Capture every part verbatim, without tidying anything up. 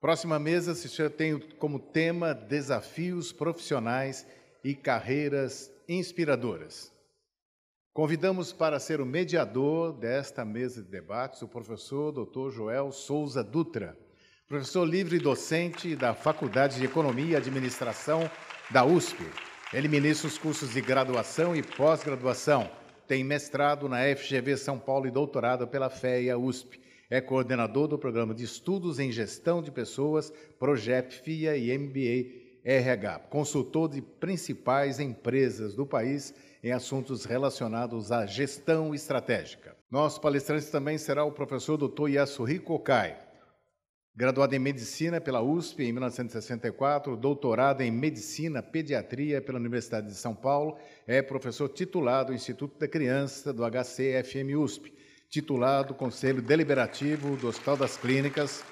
Próxima mesa se tem como tema Desafios Profissionais e Carreiras Inspiradoras. Convidamos para ser o mediador desta mesa de debates o professor doutor Joel Souza Dutra, professor livre docente da Faculdade de Economia e Administração da U S P. Ele ministra os cursos de graduação e pós-graduação, tem mestrado na F G V São Paulo e doutorado pela F E A U S P. É coordenador do Programa de Estudos em Gestão de Pessoas, Progep, F I A e M B A R H, consultor de principais empresas do país em assuntos relacionados à gestão estratégica. Nosso palestrante também será o professor doutor Yasuhiko Okai, graduado em Medicina pela U S P em mil novecentos e sessenta e quatro, doutorado em Medicina Pediatria pela Universidade de São Paulo, é professor titular do Instituto da Criança do H C F M U S P, titular do Conselho Deliberativo do Hospital das Clínicas,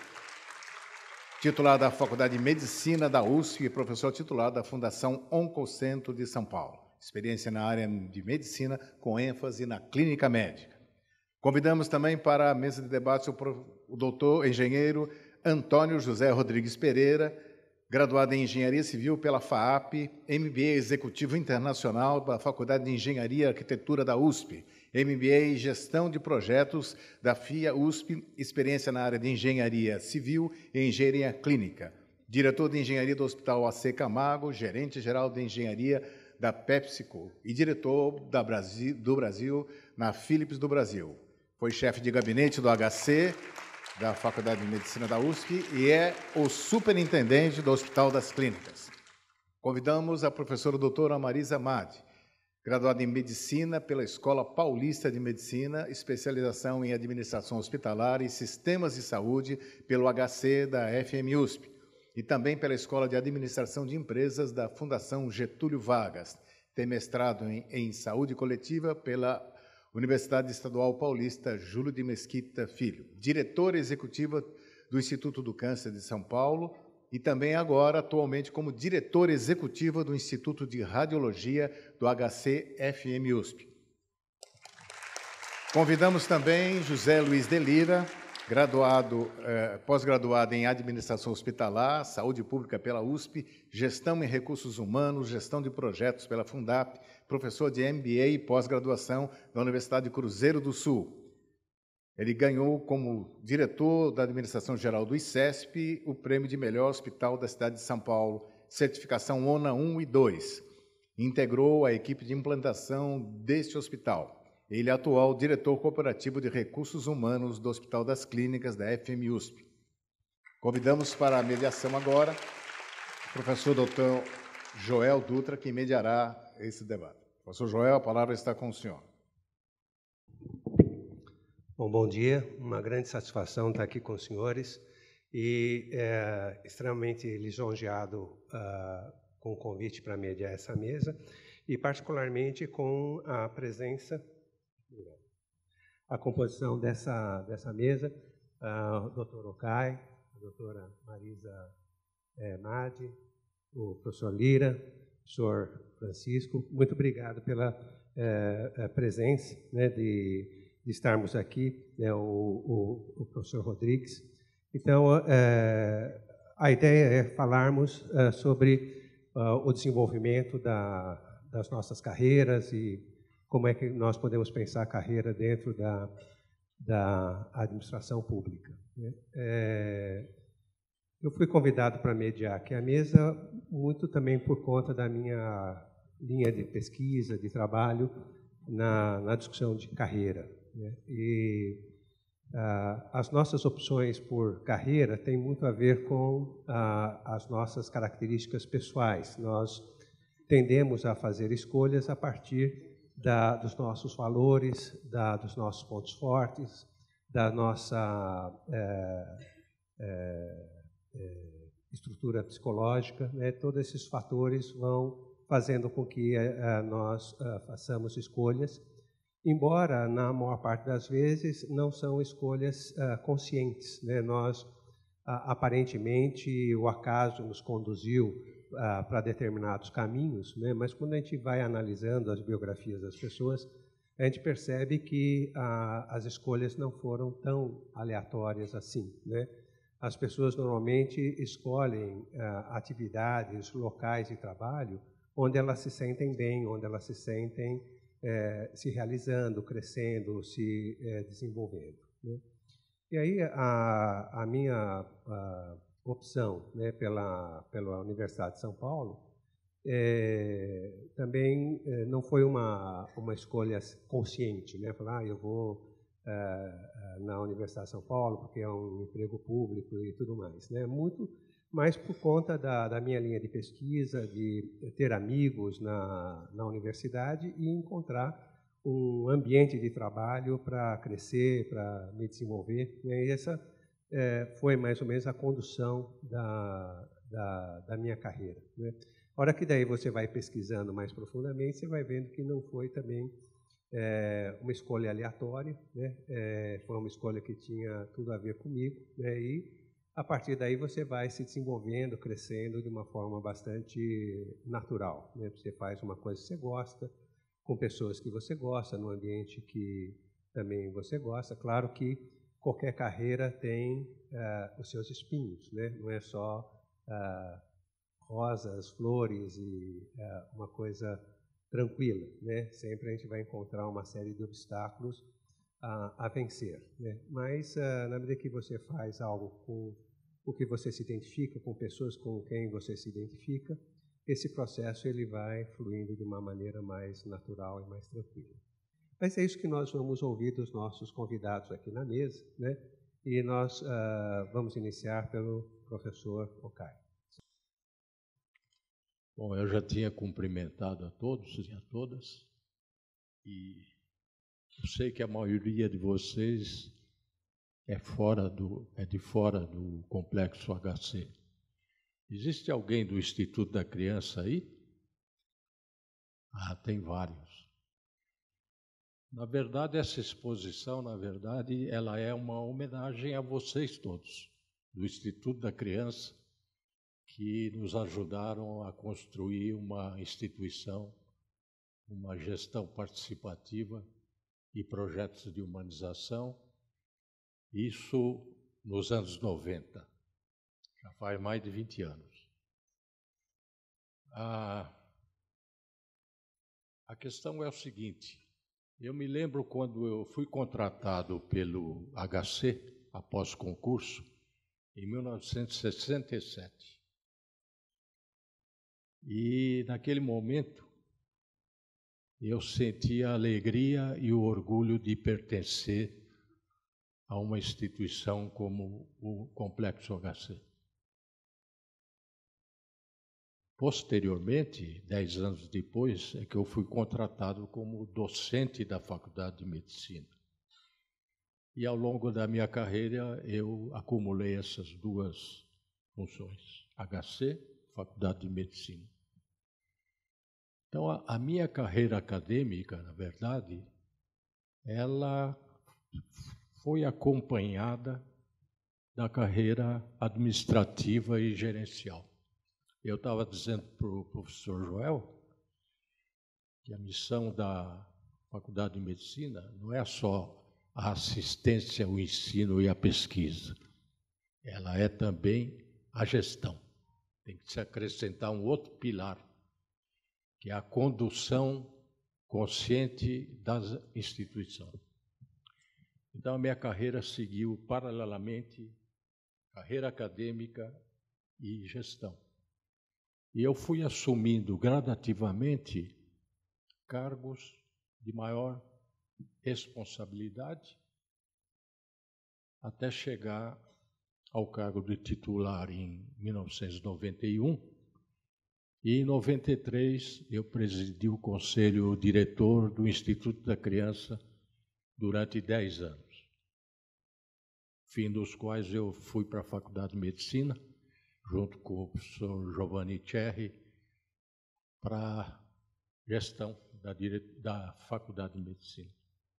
titular da Faculdade de Medicina da U S P e professor titular da Fundação Oncocentro de São Paulo. Experiência na área de medicina com ênfase na clínica médica. Convidamos também para a mesa de debate o, o doutor engenheiro Antônio José Rodrigues Pereira, graduado em Engenharia Civil pela F A A P, M B A Executivo Internacional da Faculdade de Engenharia e Arquitetura da U S P, M B A em Gestão de Projetos da F I A U S P, experiência na área de Engenharia Civil e Engenharia Clínica, diretor de Engenharia do Hospital A C Camargo, gerente-geral de Engenharia da PepsiCo e diretor da Brasil, do Brasil na Philips do Brasil. Foi chefe de gabinete do H C, da Faculdade de Medicina da U S P, e é o superintendente do Hospital das Clínicas. Convidamos a professora doutora Marisa Madi, graduada em Medicina pela Escola Paulista de Medicina, especialização em Administração Hospitalar e Sistemas de Saúde pelo H C da F M U S P, e também pela Escola de Administração de Empresas da Fundação Getúlio Vargas. Tem mestrado em, em Saúde Coletiva pela Universidade Estadual Paulista Júlio de Mesquita Filho, diretora executiva do Instituto do Câncer de São Paulo e também agora, atualmente, como diretora executiva do Instituto de Radiologia do H C F M U S P. Convidamos também José Luiz de Lira, graduado, eh, pós-graduado em Administração Hospitalar, Saúde Pública pela U S P, Gestão em Recursos Humanos, Gestão de Projetos pela Fundap, professor de M B A e pós-graduação da Universidade de Cruzeiro do Sul. Ele ganhou, como diretor da Administração Geral do I C E S P, o prêmio de melhor hospital da cidade de São Paulo, certificação O N A um e dois. Integrou a equipe de implantação deste hospital. Ele é atual diretor corporativo de recursos humanos do Hospital das Clínicas da F M U S P. Convidamos para a mediação agora o professor doutor Joel Dutra, que mediará esse debate. Professor Joel, a palavra está com o senhor. Bom, bom dia, uma grande satisfação estar aqui com os senhores e é, extremamente lisonjeado uh, com o convite para mediar essa mesa e particularmente com a presença, a composição dessa, dessa mesa, uh, o doutor Okai, a doutora Marisa eh, Madi, o professor Lira, o professor Francisco. Muito obrigado pela eh, presença, né, de de estarmos aqui, né, o, o, o professor Rodrigues. Então, é, a ideia é falarmos é, sobre uh, o desenvolvimento da, das nossas carreiras e como é que nós podemos pensar a carreira dentro da, da administração pública. Né? É, eu fui convidado para mediar aqui a mesa, muito também por conta da minha linha de pesquisa, de trabalho, na, na discussão de carreira. Né? E ah, as nossas opções por carreira têm muito a ver com ah, as nossas características pessoais. Nós tendemos a fazer escolhas a partir da, dos nossos valores, da, dos nossos pontos fortes, da nossa é, é, é, estrutura psicológica, né? Todos esses fatores vão fazendo com que é, nós é, façamos escolhas, embora, na maior parte das vezes, não são escolhas uh, conscientes. Né? Nós, uh, aparentemente, o acaso nos conduziu uh, para determinados caminhos, né? Mas quando a gente vai analisando as biografias das pessoas, a gente percebe que uh, as escolhas não foram tão aleatórias assim. Né? as pessoas normalmente escolhem ah, atividades, locais de trabalho onde elas se sentem bem, onde elas se sentem eh, se realizando, crescendo, se eh, desenvolvendo, né? E aí a, a minha a opção, né, pela, pela Universidade de São Paulo é, também é, não foi uma, uma escolha consciente, né? Falar, ah, eu vou é, na Universidade de São Paulo porque é um emprego público e tudo mais, né? Muito mais por conta da, da minha linha de pesquisa, de ter amigos na, na universidade e encontrar um ambiente de trabalho para crescer, para me desenvolver, né? E essa é, foi mais ou menos a condução da, da, da minha carreira, né? A hora que daí você vai pesquisando mais profundamente, você vai vendo que não foi também é, uma escolha aleatória, né? É, foi uma escolha que tinha tudo a ver comigo, né? E a partir daí você vai se desenvolvendo, crescendo de uma forma bastante natural, né? Você faz uma coisa que você gosta, com pessoas que você gosta, no ambiente que também você gosta. Claro que qualquer carreira tem uh, os seus espinhos, né? Não é só uh, rosas, flores e uh, uma coisa tranquila, né? Sempre a gente vai encontrar uma série de obstáculos a, a vencer, né? Mas uh, na medida que você faz algo com o que você se identifica, com pessoas com quem você se identifica, esse processo ele vai fluindo de uma maneira mais natural e mais tranquila. Mas é isso que nós vamos ouvir dos nossos convidados aqui na mesa, né? E nós uh, vamos iniciar pelo professor Okay. Bom, eu já tinha cumprimentado a todos e a todas, e eu sei que a maioria de vocês é, fora do, é de fora do Complexo H C. Existe alguém do Instituto da Criança aí? Ah, tem vários. Na verdade, essa exposição, na verdade, ela é uma homenagem a vocês todos, do Instituto da Criança, que nos ajudaram a construir uma instituição, uma gestão participativa e projetos de humanização, isso nos anos noventa. Já faz mais de vinte anos. A, a questão é o seguinte, eu me lembro quando eu fui contratado pelo H C, após concurso, em mil novecentos e sessenta e sete. E naquele momento, eu senti a alegria e o orgulho de pertencer a uma instituição como o Complexo H C. Posteriormente, dez anos depois, é que eu fui contratado como docente da Faculdade de Medicina. E ao longo da minha carreira, eu acumulei essas duas funções, H C, Faculdade de Medicina. Então, a, a minha carreira acadêmica, na verdade, ela foi acompanhada da carreira administrativa e gerencial. Eu estava dizendo para o professor Joel que a missão da Faculdade de Medicina não é só a assistência ao ensino e à pesquisa, ela é também a gestão. Tem que se acrescentar um outro pilar, que é a condução consciente das instituições. Então, a minha carreira seguiu paralelamente carreira acadêmica e gestão. E eu fui assumindo gradativamente cargos de maior responsabilidade até chegar ao cargo de titular em mil novecentos e noventa e um. E em noventa e três eu presidi o conselho diretor do Instituto da Criança durante dez anos, fim dos quais eu fui para a Faculdade de Medicina, junto com o professor Giovanni Cherry, para a gestão da, dire... da Faculdade de Medicina.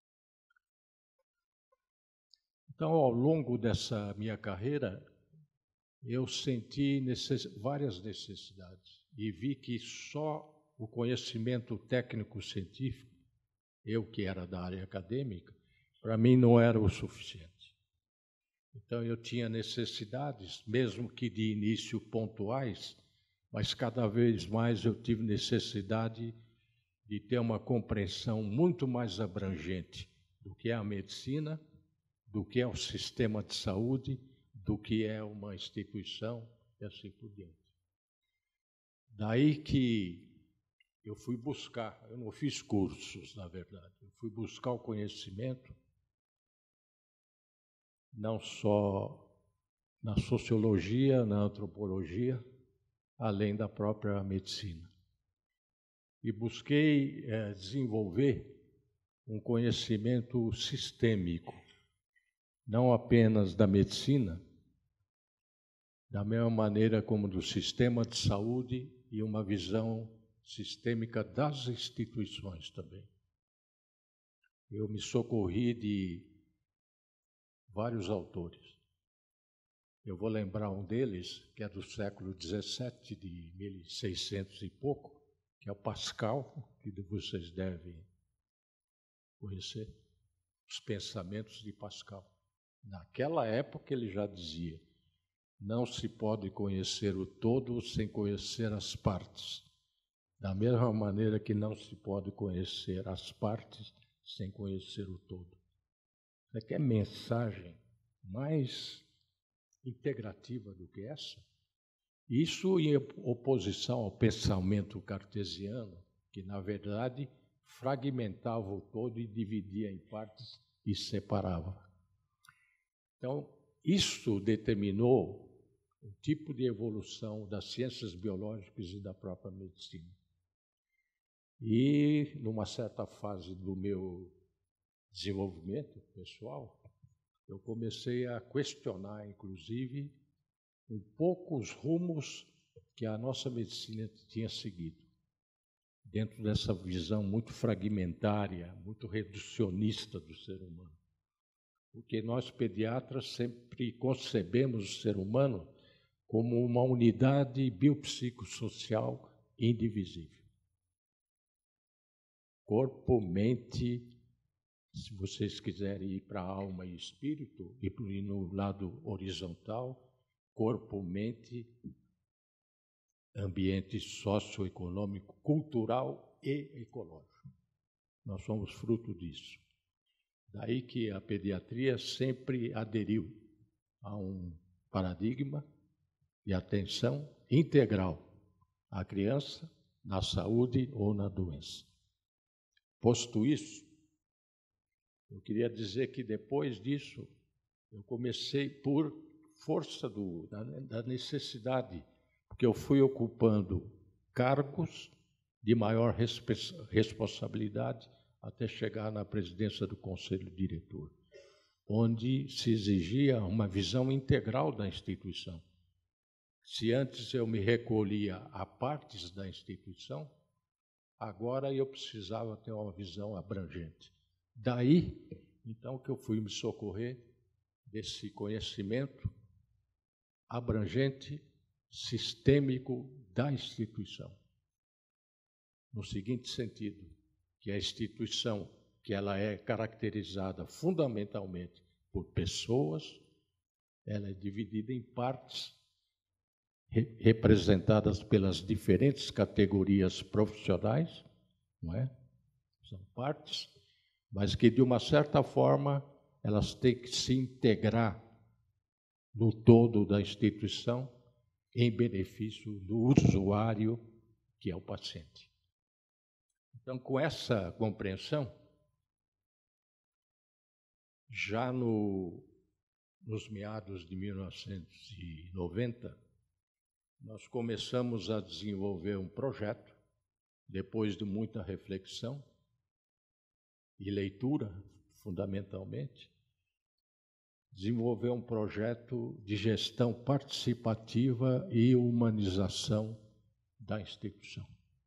Então, ao longo dessa minha carreira, eu senti necess... várias necessidades e vi que só o conhecimento técnico-científico, eu que era da área acadêmica, para mim não era o suficiente. Então, eu tinha necessidades, mesmo que de início pontuais, mas cada vez mais eu tive necessidade de ter uma compreensão muito mais abrangente do que é a medicina, do que é o sistema de saúde, do que é uma instituição e assim por diante. Daí que eu fui buscar, eu não fiz cursos, na verdade, eu fui buscar o conhecimento, não só na sociologia, na antropologia, além da própria medicina. E busquei é, desenvolver um conhecimento sistêmico, não apenas da medicina, da mesma maneira como do sistema de saúde e uma visão sistêmica das instituições também. Eu me socorri de vários autores. Eu vou lembrar um deles, que é do século dezessete, de mil e seiscentos e pouco, que é o Pascal, que vocês devem conhecer, os pensamentos de Pascal. Naquela época ele já dizia: não se pode conhecer o todo sem conhecer as partes, da mesma maneira que não se pode conhecer as partes sem conhecer o todo. Isso aqui é mensagem mais integrativa do que essa. Isso em oposição ao pensamento cartesiano, que na verdade fragmentava o todo e dividia em partes e separava. Então, isso determinou o tipo de evolução das ciências biológicas e da própria medicina. E, numa certa fase do meu desenvolvimento pessoal, eu comecei a questionar, inclusive, um pouco os rumos que a nossa medicina tinha seguido, dentro dessa visão muito fragmentária, muito reducionista do ser humano. Porque nós, pediatras, sempre concebemos o ser humano como uma unidade biopsicossocial indivisível. Corpo, mente, se vocês quiserem ir para a alma e espírito, e no lado horizontal, corpo, mente, ambiente socioeconômico, cultural e ecológico. Nós somos fruto disso. Daí que a pediatria sempre aderiu a um paradigma de atenção integral à criança, na saúde ou na doença. Posto isso, eu queria dizer que depois disso, eu comecei por força do, da, da necessidade, porque eu fui ocupando cargos de maior respe- responsabilidade até chegar na presidência do Conselho Diretor, onde se exigia uma visão integral da instituição. Se antes eu me recolhia a partes da instituição, agora eu precisava ter uma visão abrangente. Daí, então, que eu fui me socorrer desse conhecimento abrangente, sistêmico da instituição. No seguinte sentido, que a instituição, que ela é caracterizada fundamentalmente por pessoas, ela é dividida em partes, re- representadas pelas diferentes categorias profissionais, não é? São partes, mas que de uma certa forma elas têm que se integrar no todo da instituição em benefício do usuário, que é o paciente. Então, com essa compreensão, já no, nos meados de mil novecentos e noventa, nós começamos a desenvolver um projeto, depois de muita reflexão e leitura, fundamentalmente, desenvolver um projeto de gestão participativa e humanização da instituição.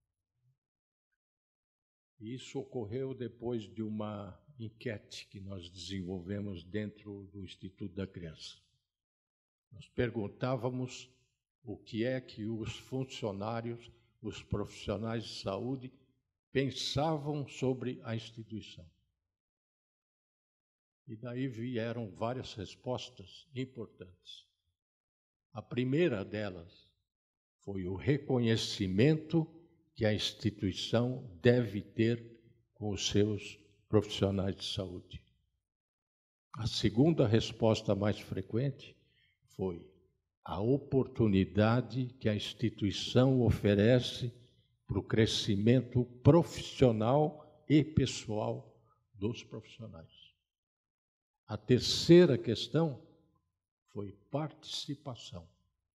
Isso ocorreu depois de uma enquete que nós desenvolvemos dentro do Instituto da Criança. Nós perguntávamos o que é que os funcionários, os profissionais de saúde pensavam sobre a instituição. E daí vieram várias respostas importantes. A primeira delas foi o reconhecimento que a instituição deve ter com os seus profissionais de saúde. A segunda resposta mais frequente foi a oportunidade que a instituição oferece para o crescimento profissional e pessoal dos profissionais. A terceira questão foi participação.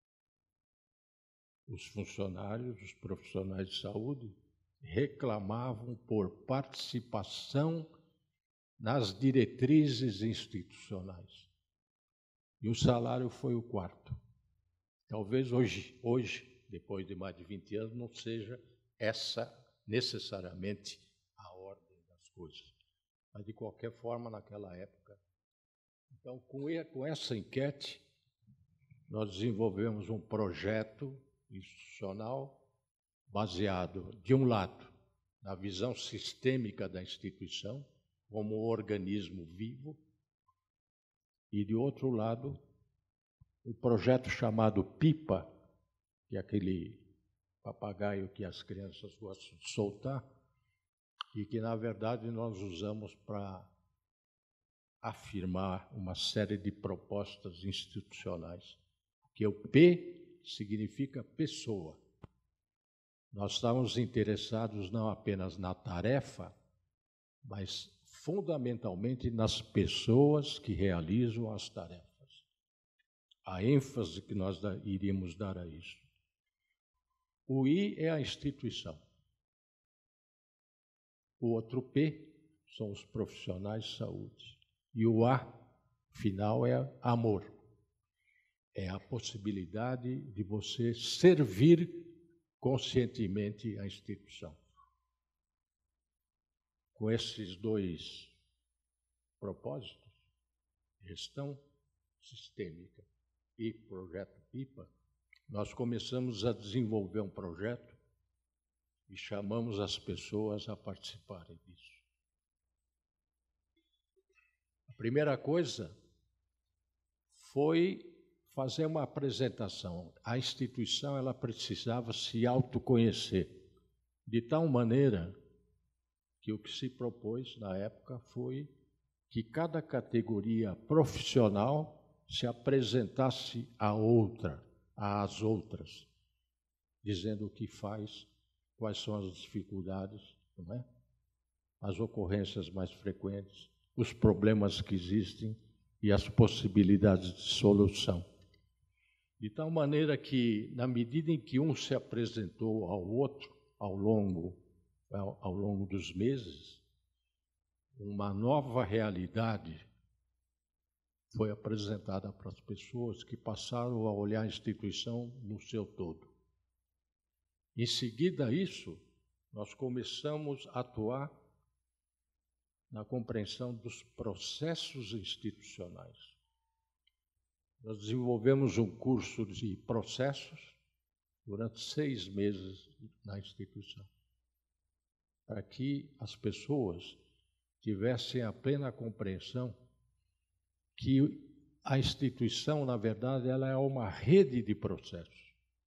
Os funcionários, os profissionais de saúde, reclamavam por participação nas diretrizes institucionais. E o salário foi o quarto. Talvez hoje, hoje, depois de mais de vinte anos, não seja essa necessariamente a ordem das coisas. Mas, de qualquer forma, naquela época. Então, com essa enquete, nós desenvolvemos um projeto institucional baseado, de um lado, na visão sistêmica da instituição, como um organismo vivo, e, de outro lado, um projeto chamado PIPA, que é aquele papagaio que as crianças gostam de soltar, e que, na verdade, nós usamos para afirmar uma série de propostas institucionais. Que o P significa pessoa. Nós estamos interessados não apenas na tarefa, mas fundamentalmente nas pessoas que realizam as tarefas. A ênfase que nós iríamos dar a isso. O I é a instituição. O outro P são os profissionais de saúde. E o A, final, é amor. É a possibilidade de você servir conscientemente a instituição. Com esses dois propósitos, gestão sistêmica e projeto PIPA, nós começamos a desenvolver um projeto e chamamos as pessoas a participarem disso. A primeira coisa foi fazer uma apresentação. A instituição ela precisava se autoconhecer, de tal maneira que o que se propôs na época foi que cada categoria profissional se apresentasse à outra, às outras, dizendo o que faz, quais são as dificuldades, não é? As ocorrências mais frequentes, os problemas que existem e as possibilidades de solução. De tal maneira que, na medida em que um se apresentou ao outro, ao longo, ao, ao longo dos meses, uma nova realidade foi apresentada para as pessoas que passaram a olhar a instituição no seu todo. Em seguida a isso, nós começamos a atuar na compreensão dos processos institucionais. Nós desenvolvemos um curso de processos durante seis meses na instituição, para que as pessoas tivessem a plena compreensão que a instituição, na verdade, ela é uma rede de processos.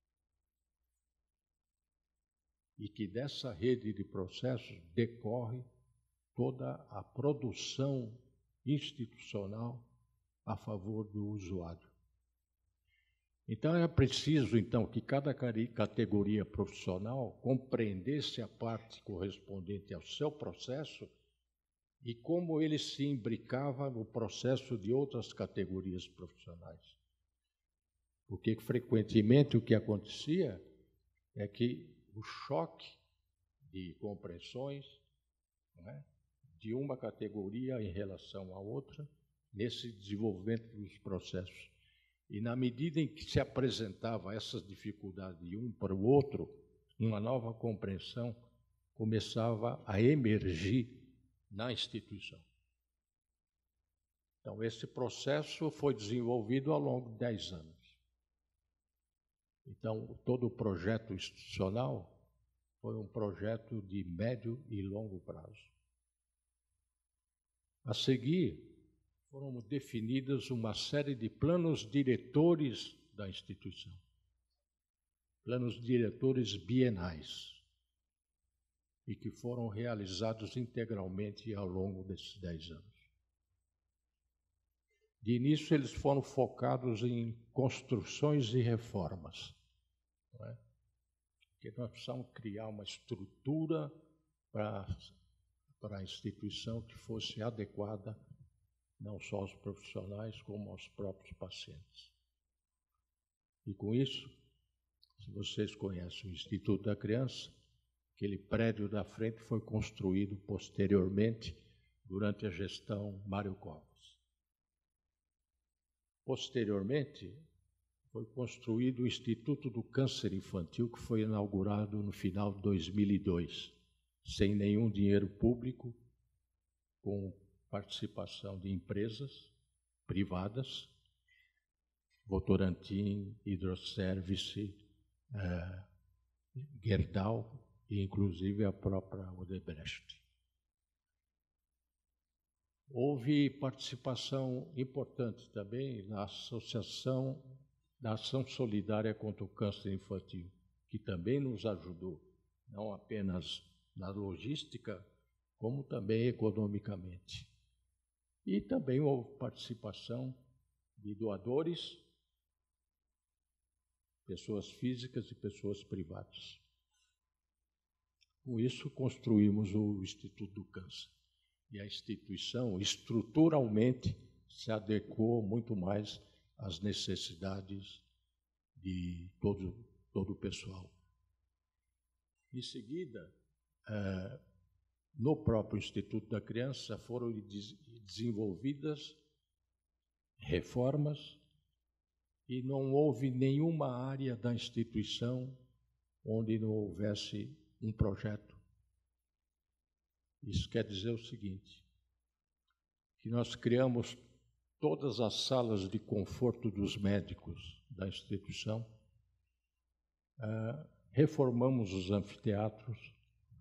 E que dessa rede de processos decorre toda a produção institucional a favor do usuário. Então, é preciso, então, que cada categoria profissional compreendesse a parte correspondente ao seu processo e como ele se imbricava no processo de outras categorias profissionais. Porque, frequentemente, o que acontecia é que o choque de compreensões, não é, de uma categoria em relação à outra, nesse desenvolvimento dos processos. E na medida em que se apresentava essas dificuldades de um para o outro, uma nova compreensão começava a emergir na instituição. Então, esse processo foi desenvolvido ao longo de dez anos. Então, todo o projeto institucional foi um projeto de médio e longo prazo. A seguir, foram definidas uma série de planos diretores da instituição, planos diretores bienais, e que foram realizados integralmente ao longo desses dez anos. De início, eles foram focados em construções e reformas, não é? Porque nós precisamos criar uma estrutura para, para a instituição que fosse adequada não só aos profissionais, como aos próprios pacientes. E com isso, se vocês conhecem o Instituto da Criança, aquele prédio da frente foi construído posteriormente durante a gestão Mário Covas. Posteriormente, foi construído o Instituto do Câncer Infantil, que foi inaugurado no final de dois mil e dois, sem nenhum dinheiro público, com participação de empresas privadas, Votorantim, Hidroservice, eh, Gerdau e inclusive a própria Odebrecht. Houve participação importante também na Associação da Ação Solidária contra o Câncer Infantil, que também nos ajudou, não apenas na logística, como também economicamente. E também houve participação de doadores, pessoas físicas e pessoas privadas. Com isso, construímos o Instituto do Câncer. E a instituição, estruturalmente, se adequou muito mais às necessidades de todo, todo o pessoal. Em seguida, eh, no próprio Instituto da Criança foram desenvolvidas reformas e não houve nenhuma área da instituição onde não houvesse um projeto. Isso quer dizer o seguinte, que nós criamos todas as salas de conforto dos médicos da instituição, uh, reformamos os anfiteatros,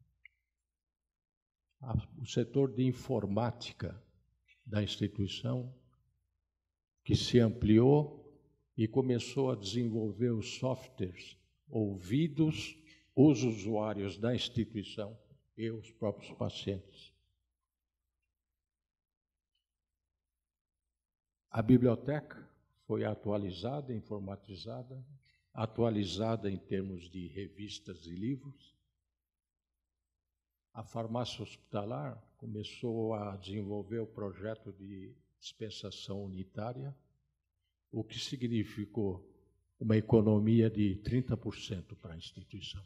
a, o setor de informática da instituição, que se ampliou e começou a desenvolver os softwares ouvidos os usuários da instituição e os próprios pacientes. A biblioteca foi atualizada, informatizada, atualizada em termos de revistas e livros. A farmácia hospitalar começou a desenvolver o projeto de dispensação unitária, o que significou uma economia de trinta por cento para a instituição.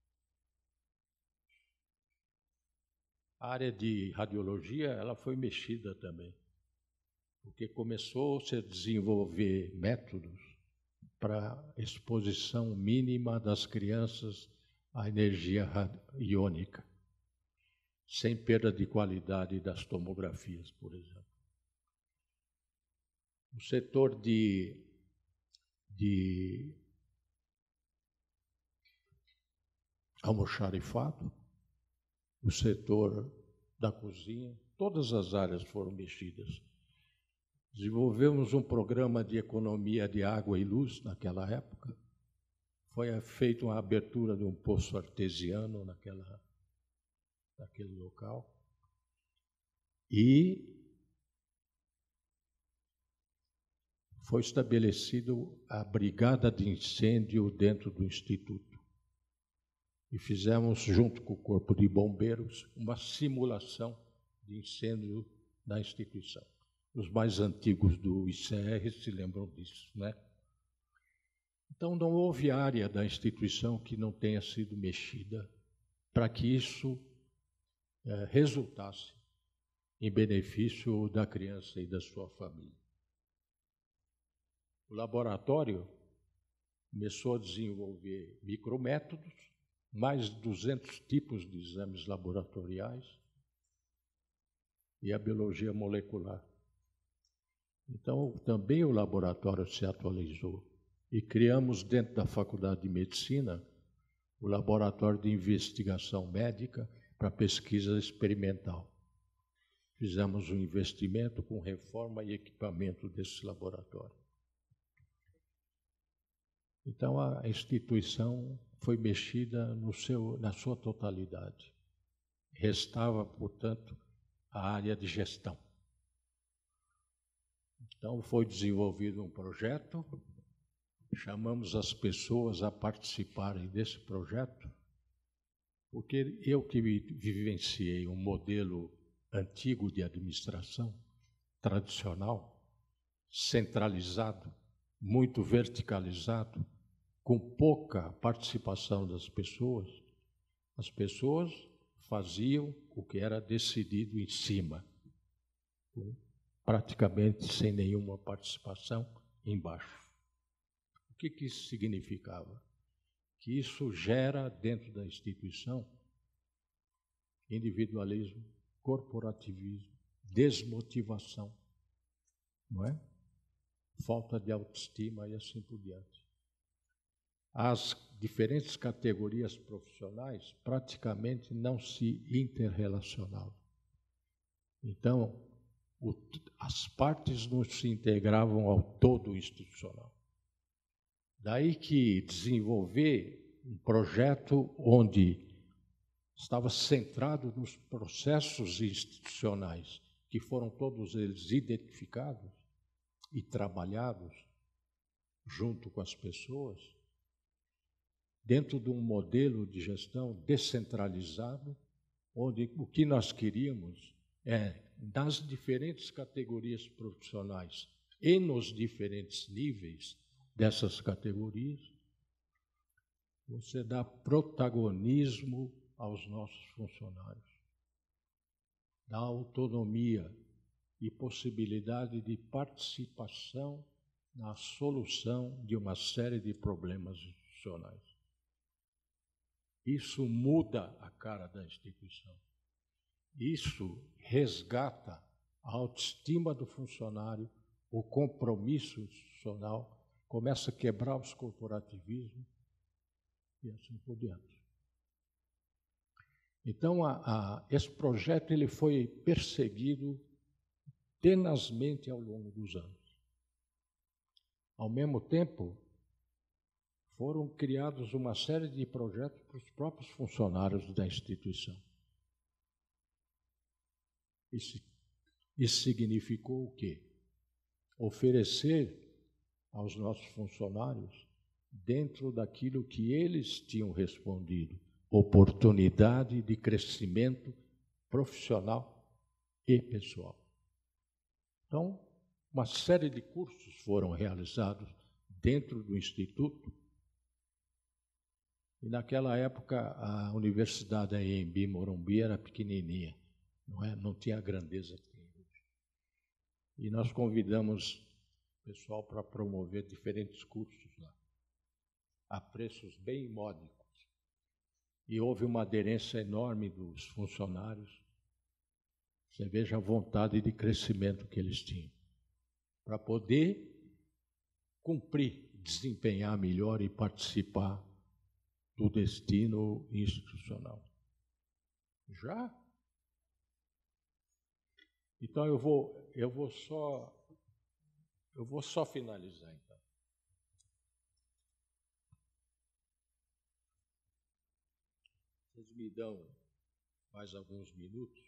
A área de radiologia, ela foi mexida também, porque começou-se a desenvolver métodos para exposição mínima das crianças à energia iônica, sem perda de qualidade das tomografias, por exemplo. O setor de, de almoxarifado, o setor da cozinha, todas as áreas foram mexidas. Desenvolvemos um programa de economia de água e luz naquela época. Foi feita uma abertura de um poço artesiano naquela, naquele local. E foi estabelecido a brigada de incêndio dentro do Instituto. E fizemos, junto com o Corpo de Bombeiros, uma simulação de incêndio na instituição. Os mais antigos do I C R se lembram disso, né? Então, não houve área da instituição que não tenha sido mexida para que isso é, resultasse em benefício da criança e da sua família. O laboratório começou a desenvolver micrométodos, mais de duzentos tipos de exames laboratoriais e a biologia molecular. Então, também o laboratório se atualizou e criamos dentro da Faculdade de Medicina o Laboratório de Investigação Médica para Pesquisa Experimental. fizemos um investimento com reforma e equipamento desse laboratório. Então, a instituição foi mexida no seu, na sua totalidade. Restava, portanto, a área de gestão. Então, foi desenvolvido um projeto, chamamos as pessoas a participarem desse projeto, porque eu que vivenciei um modelo antigo de administração, tradicional, centralizado, muito verticalizado, com pouca participação das pessoas, as pessoas faziam o que era decidido em cima, praticamente sem nenhuma participação embaixo. O que que isso significava? Que isso gera dentro da instituição individualismo, corporativismo, desmotivação, não é? Falta de autoestima e assim por diante. As diferentes categorias profissionais praticamente não se interrelacionavam. Então, o, as partes não se integravam ao todo institucional. Daí que desenvolver um projeto onde estava centrado nos processos institucionais, que foram todos eles identificados e trabalhados junto com as pessoas, dentro de um modelo de gestão descentralizado, onde o que nós queríamos é, nas diferentes categorias profissionais e nos diferentes níveis dessas categorias, você dá protagonismo aos nossos funcionários, dá autonomia e possibilidade de participação na solução de uma série de problemas institucionais. Isso muda a cara da instituição. Isso resgata a autoestima do funcionário, o compromisso institucional, começa a quebrar os corporativismos e assim por diante. Então, a, a, esse projeto ele foi perseguido tenazmente ao longo dos anos. Ao mesmo tempo, foram criados uma série de projetos para os próprios funcionários da instituição. Isso, isso significou o quê? Oferecer aos nossos funcionários, dentro daquilo que eles tinham respondido, oportunidade de crescimento profissional e pessoal. Então, uma série de cursos foram realizados dentro do Instituto. E naquela época, a Universidade Anhembi Morumbi era pequenininha, não é? Não tinha a grandeza que tem hoje. E nós convidamos o pessoal para promover diferentes cursos lá, a preços bem módicos. E houve uma aderência enorme dos funcionários. Você veja a vontade de crescimento que eles tinham, para poder cumprir, desempenhar melhor e participar do destino institucional. Já? Então eu vou, eu vou só, eu vou só finalizar então. Vocês me dão mais alguns minutos?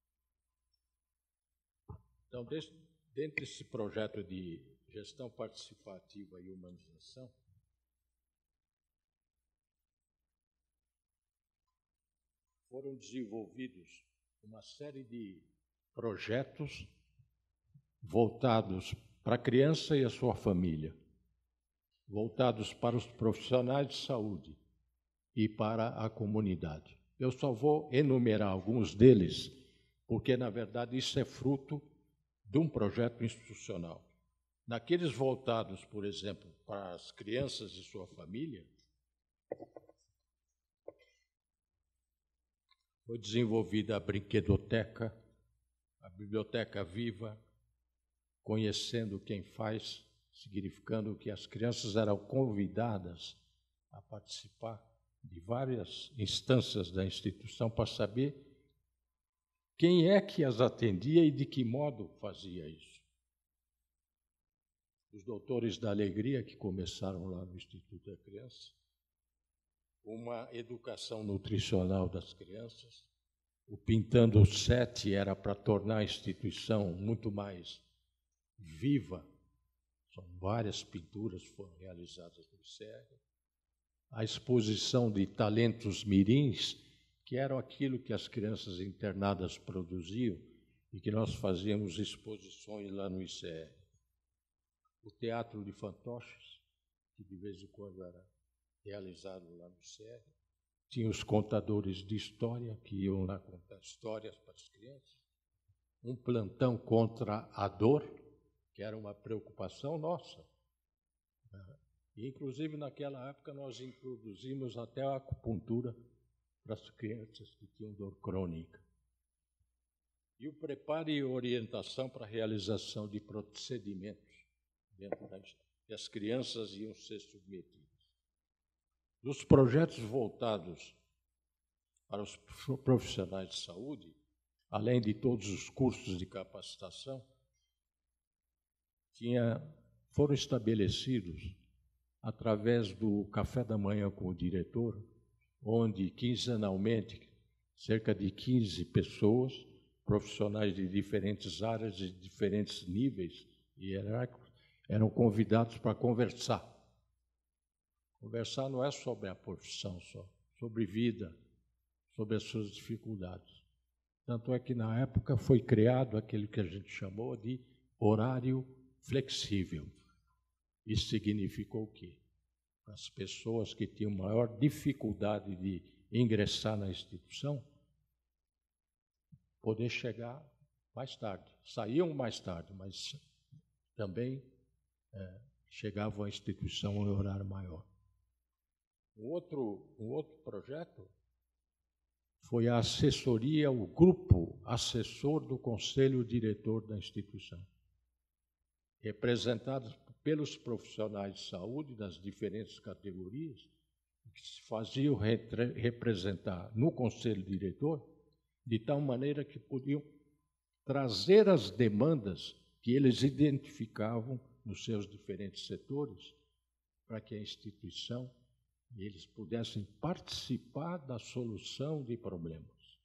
Então, desse, dentro desse projeto de gestão participativa e humanização, foram desenvolvidos uma série de projetos voltados para a criança e a sua família, voltados para os profissionais de saúde e para a comunidade. Eu só vou enumerar alguns deles, porque, na verdade, isso é fruto de um projeto institucional. Naqueles voltados, por exemplo, para as crianças e sua família, foi desenvolvida a brinquedoteca, a biblioteca viva, conhecendo quem faz, significando que as crianças eram convidadas a participar de várias instâncias da instituição para saber quem é que as atendia e de que modo fazia isso? Os doutores da alegria que começaram lá no Instituto da Criança, uma educação nutricional das crianças, o Pintando o Sete era para tornar a instituição muito mais viva, são várias pinturas que foram realizadas no I C E R, a exposição de talentos mirins, que eram aquilo que as crianças internadas produziam e que nós fazíamos exposições lá no I C E R. O Teatro de Fantoches, que de vez em quando era realizado lá no I C E R. Tinha os contadores de história, que iam lá contar histórias para as crianças. Um plantão contra a dor, que era uma preocupação nossa. E, inclusive, naquela época, nós introduzimos até a acupuntura para as crianças que tinham dor crônica. E o preparo e orientação para a realização de procedimentos dentro da e as crianças iam ser submetidas. Dos projetos voltados para os profissionais de saúde, além de todos os cursos de capacitação, tinha, foram estabelecidos, através do café da manhã com o diretor, onde quinzenalmente cerca de quinze pessoas, profissionais de diferentes áreas e diferentes níveis hierárquicos, eram convidados para conversar. Conversar não é sobre a profissão só, sobre vida, sobre as suas dificuldades. Tanto é que, na época, foi criado aquele que a gente chamou de horário flexível. Isso significou o quê? As pessoas que tinham maior dificuldade de ingressar na instituição, poder chegar mais tarde. Saíam mais tarde, mas também é, chegavam à instituição em horário maior. Um outro, um outro projeto foi a assessoria, o grupo assessor do conselho diretor da instituição, representados pelos profissionais de saúde das diferentes categorias, que se faziam representar no conselho diretor, de tal maneira que podiam trazer as demandas que eles identificavam nos seus diferentes setores, para que a instituição e eles pudessem participar da solução de problemas.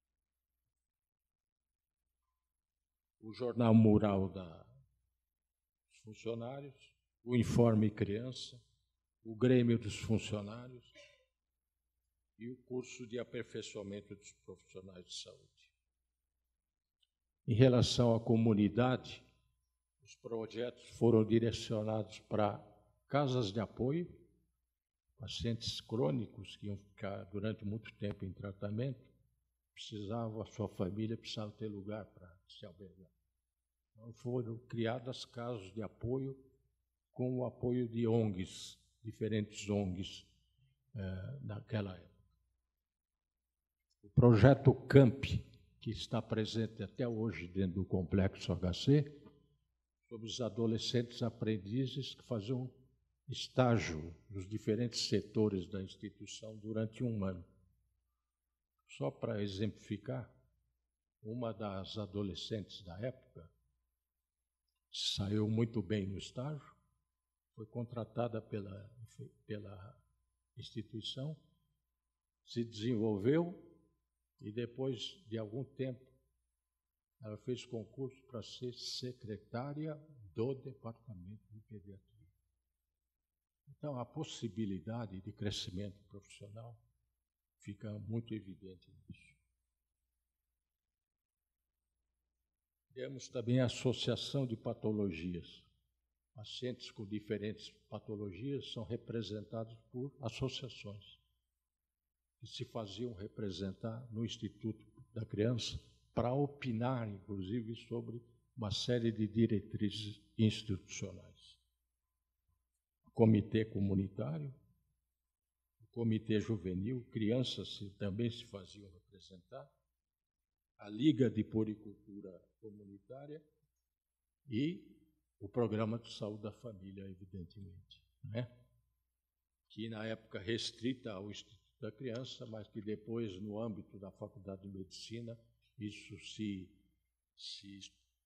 O jornal mural da, dos funcionários, o informe criança, o grêmio dos funcionários e o curso de aperfeiçoamento dos profissionais de saúde. Em relação à comunidade, os projetos foram direcionados para casas de apoio, pacientes crônicos que iam ficar durante muito tempo em tratamento, precisavam, a sua família precisava ter lugar para se albergar. Então, foram criadas casas de apoio com o apoio de O N Gs, diferentes O N Gs eh, naquela época. O projeto CAMP, que está presente até hoje dentro do Complexo H C, sobre os adolescentes aprendizes que faziam estágio nos diferentes setores da instituição durante um ano. Só para exemplificar, uma das adolescentes da época saiu muito bem no estágio, foi contratada pela, pela instituição, se desenvolveu e depois de algum tempo ela fez concurso para ser secretária do Departamento de Pediatria. Então, a possibilidade de crescimento profissional fica muito evidente nisso. Temos também a associação de patologias. Pacientes com diferentes patologias são representados por associações que se faziam representar no Instituto da Criança para opinar, inclusive, sobre uma série de diretrizes institucionais. Comitê comunitário, o comitê juvenil, crianças também se faziam representar, a Liga de Poricultura Comunitária e o Programa de Saúde da Família, evidentemente, né? Que na época restrita ao Instituto da Criança, mas que depois, no âmbito da Faculdade de Medicina, isso se, se,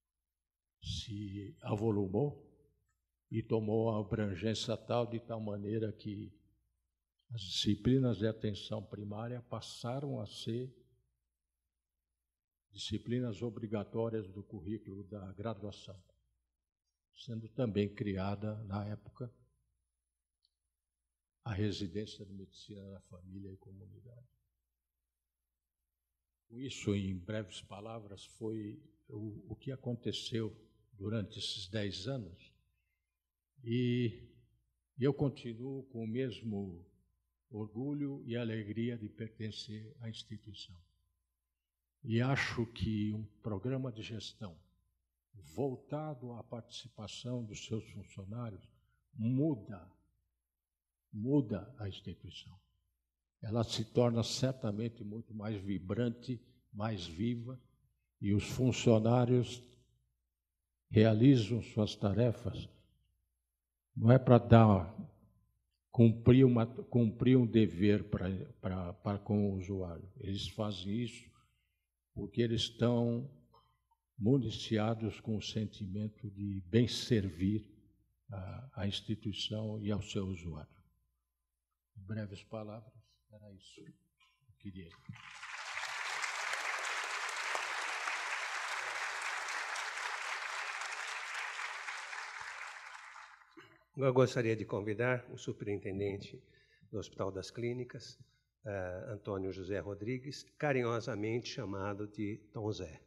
se avolumou e tomou a abrangência tal, de tal maneira que as disciplinas de atenção primária passaram a ser disciplinas obrigatórias do currículo da graduação, sendo também criada, na época, a residência de medicina na família e comunidade. Isso, em breves palavras, foi o, o que aconteceu durante esses dez anos. E eu continuo com o mesmo orgulho e alegria de pertencer à instituição. E acho que um programa de gestão voltado à participação dos seus funcionários muda, muda a instituição. Ela se torna certamente muito mais vibrante, mais viva, e os funcionários realizam suas tarefas. Não é para dar, cumprir, uma, cumprir um dever para, para, para com o usuário. Eles fazem isso porque eles estão municiados com o sentimento de bem servir a, a instituição e ao seu usuário. Em breves palavras, era isso que eu queria. Eu gostaria de convidar o superintendente do Hospital das Clínicas, uh, Antônio José Rodrigues, carinhosamente chamado de Tom Zé.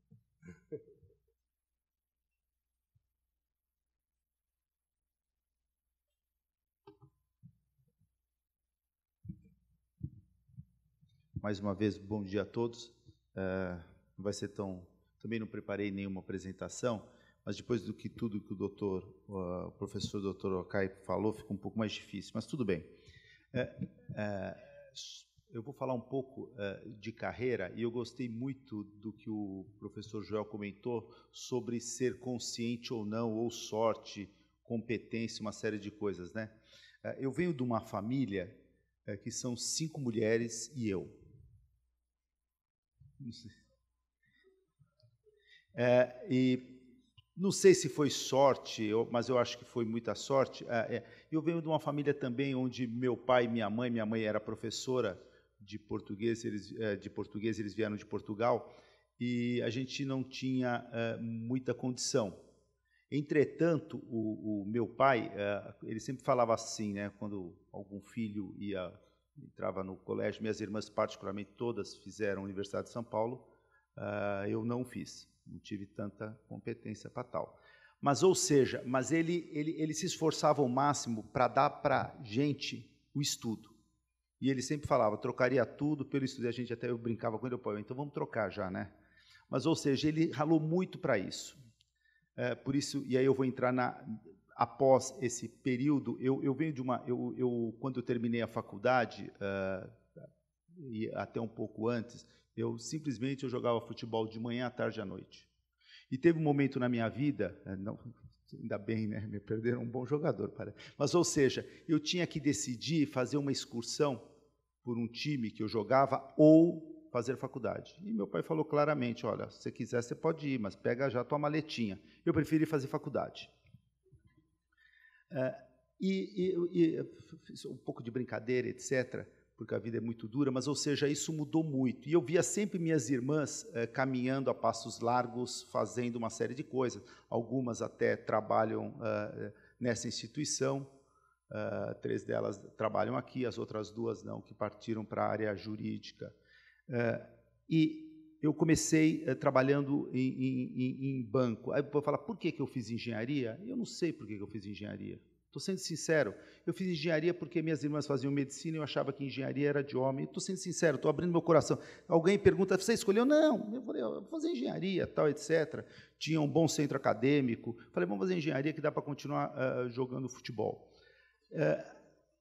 Mais uma vez, bom dia a todos. Uh, não vai ser tão... Também não preparei nenhuma apresentação, mas depois do que tudo que o doutor, uh, o professor doutor Okai falou, fica um pouco mais difícil, mas tudo bem. Uh, uh, eu vou falar um pouco uh, de carreira, e eu gostei muito do que o professor Joel comentou sobre ser consciente ou não, ou sorte, competência, uma série de coisas, né? Uh, eu venho de uma família uh, que são cinco mulheres e eu. Não sei. É, e não sei se foi sorte, mas eu acho que foi muita sorte. É, eu venho de uma família também onde meu pai e minha mãe, minha mãe era professora de português, eles, de português, eles vieram de Portugal, e a gente não tinha é, muita condição. Entretanto, o, o meu pai, é, ele sempre falava assim, né, quando algum filho ia, entrava no colégio, minhas irmãs particularmente todas fizeram a Universidade de São Paulo, uh, eu não fiz. Não tive tanta competência para tal. Mas, ou seja, mas ele, ele, ele se esforçava ao máximo para dar para a gente o estudo. E ele sempre falava, trocaria tudo pelo estudo. E a gente até, eu brincava com ele, eu, então vamos trocar já, né? Mas, ou seja, ele ralou muito para isso. É, por isso, e aí eu vou entrar na... Após esse período, eu, eu venho de uma... Eu, eu, quando eu terminei a faculdade, uh, e até um pouco antes... Eu simplesmente eu jogava futebol de manhã, à tarde e à noite. E teve um momento na minha vida, não, ainda bem, né, me perderam um bom jogador, parece. Mas, ou seja, eu tinha que decidir fazer uma excursão por um time que eu jogava ou fazer faculdade. E meu pai falou claramente, olha, se você quiser, você pode ir, mas pega já a tua maletinha. Eu preferi fazer faculdade. É, e, e, e um pouco de brincadeira, etcétera, porque a vida é muito dura, mas, ou seja, isso mudou muito. E eu via sempre minhas irmãs eh, caminhando a passos largos, fazendo uma série de coisas. Algumas até trabalham uh, nessa instituição, uh, três delas trabalham aqui, as outras duas não, que partiram para a área jurídica. Uh, e eu comecei uh, trabalhando em, em, em banco. Aí eu vou falar, por que, que eu fiz engenharia? Eu não sei por que, que eu fiz engenharia. Estou sendo sincero, eu fiz engenharia porque minhas irmãs faziam medicina e eu achava que engenharia era de homem. Estou sendo sincero, estou abrindo meu coração. Alguém pergunta, você escolheu? Não, eu falei, eu vou fazer engenharia, tal, etcétera. Tinha um bom centro acadêmico. Falei, vamos fazer engenharia que dá para continuar uh, jogando futebol. Uh,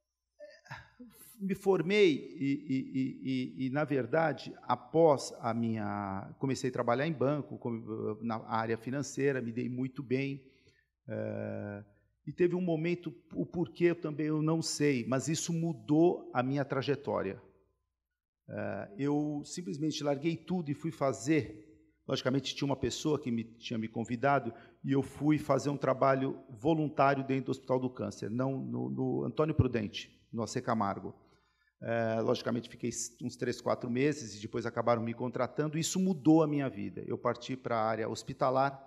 me formei e, e, e, e, na verdade, após a minha... Comecei a trabalhar em banco, na área financeira, me dei muito bem. Uh, E teve um momento, o porquê também eu não sei, mas isso mudou a minha trajetória. Uh, eu simplesmente larguei tudo e fui fazer. Logicamente, tinha uma pessoa que me, tinha me convidado e eu fui fazer um trabalho voluntário dentro do Hospital do Câncer, não no, no Antônio Prudente, no A C Camargo. Uh, logicamente, fiquei uns três, quatro meses e depois acabaram me contratando. Isso mudou a minha vida. Eu parti para a área hospitalar.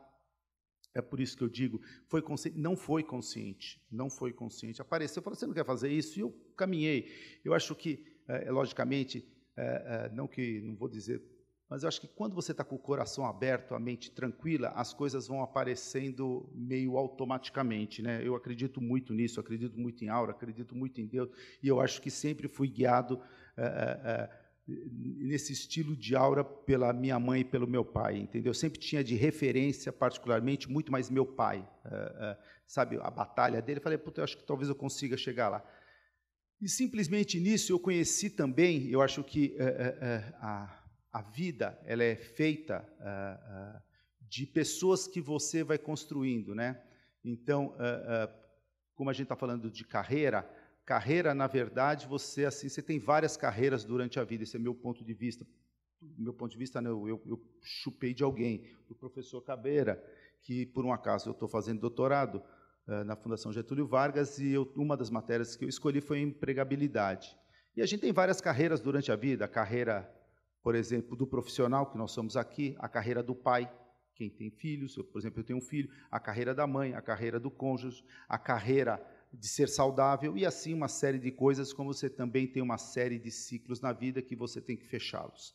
É por isso que eu digo, foi não foi consciente, não foi consciente. Apareceu, falou, você não quer fazer isso? E eu caminhei. Eu acho que, é, logicamente, é, é, não que, não vou dizer, mas eu acho que quando você está com o coração aberto, a mente tranquila, as coisas vão aparecendo meio automaticamente, né? Eu acredito muito nisso, acredito muito em aura, acredito muito em Deus, e eu acho que sempre fui guiado é, é, nesse estilo de aura pela minha mãe e pelo meu pai, entendeu? Eu sempre tinha de referência, particularmente, muito mais meu pai, uh, uh, sabe, a batalha dele. Eu falei, puta, eu acho que talvez eu consiga chegar lá. E simplesmente nisso eu conheci também, eu acho que uh, uh, uh, a, a vida, ela é feita uh, uh, de pessoas que você vai construindo, né? Então, uh, uh, como a gente está falando de carreira, carreira, na verdade, você assim, você tem várias carreiras durante a vida, esse é meu ponto de vista. Meu ponto de vista, não, eu, eu chupei de alguém, do professor Cabeira, que, por um acaso, eu estou fazendo doutorado uh, na Fundação Getúlio Vargas, e eu, uma das matérias que eu escolhi foi empregabilidade. E a gente tem várias carreiras durante a vida, a carreira, por exemplo, do profissional, que nós somos aqui, a carreira do pai, quem tem filhos, eu, por exemplo, eu tenho um filho, a carreira da mãe, a carreira do cônjuge, a carreira de ser saudável, e assim uma série de coisas, como você também tem uma série de ciclos na vida que você tem que fechá-los.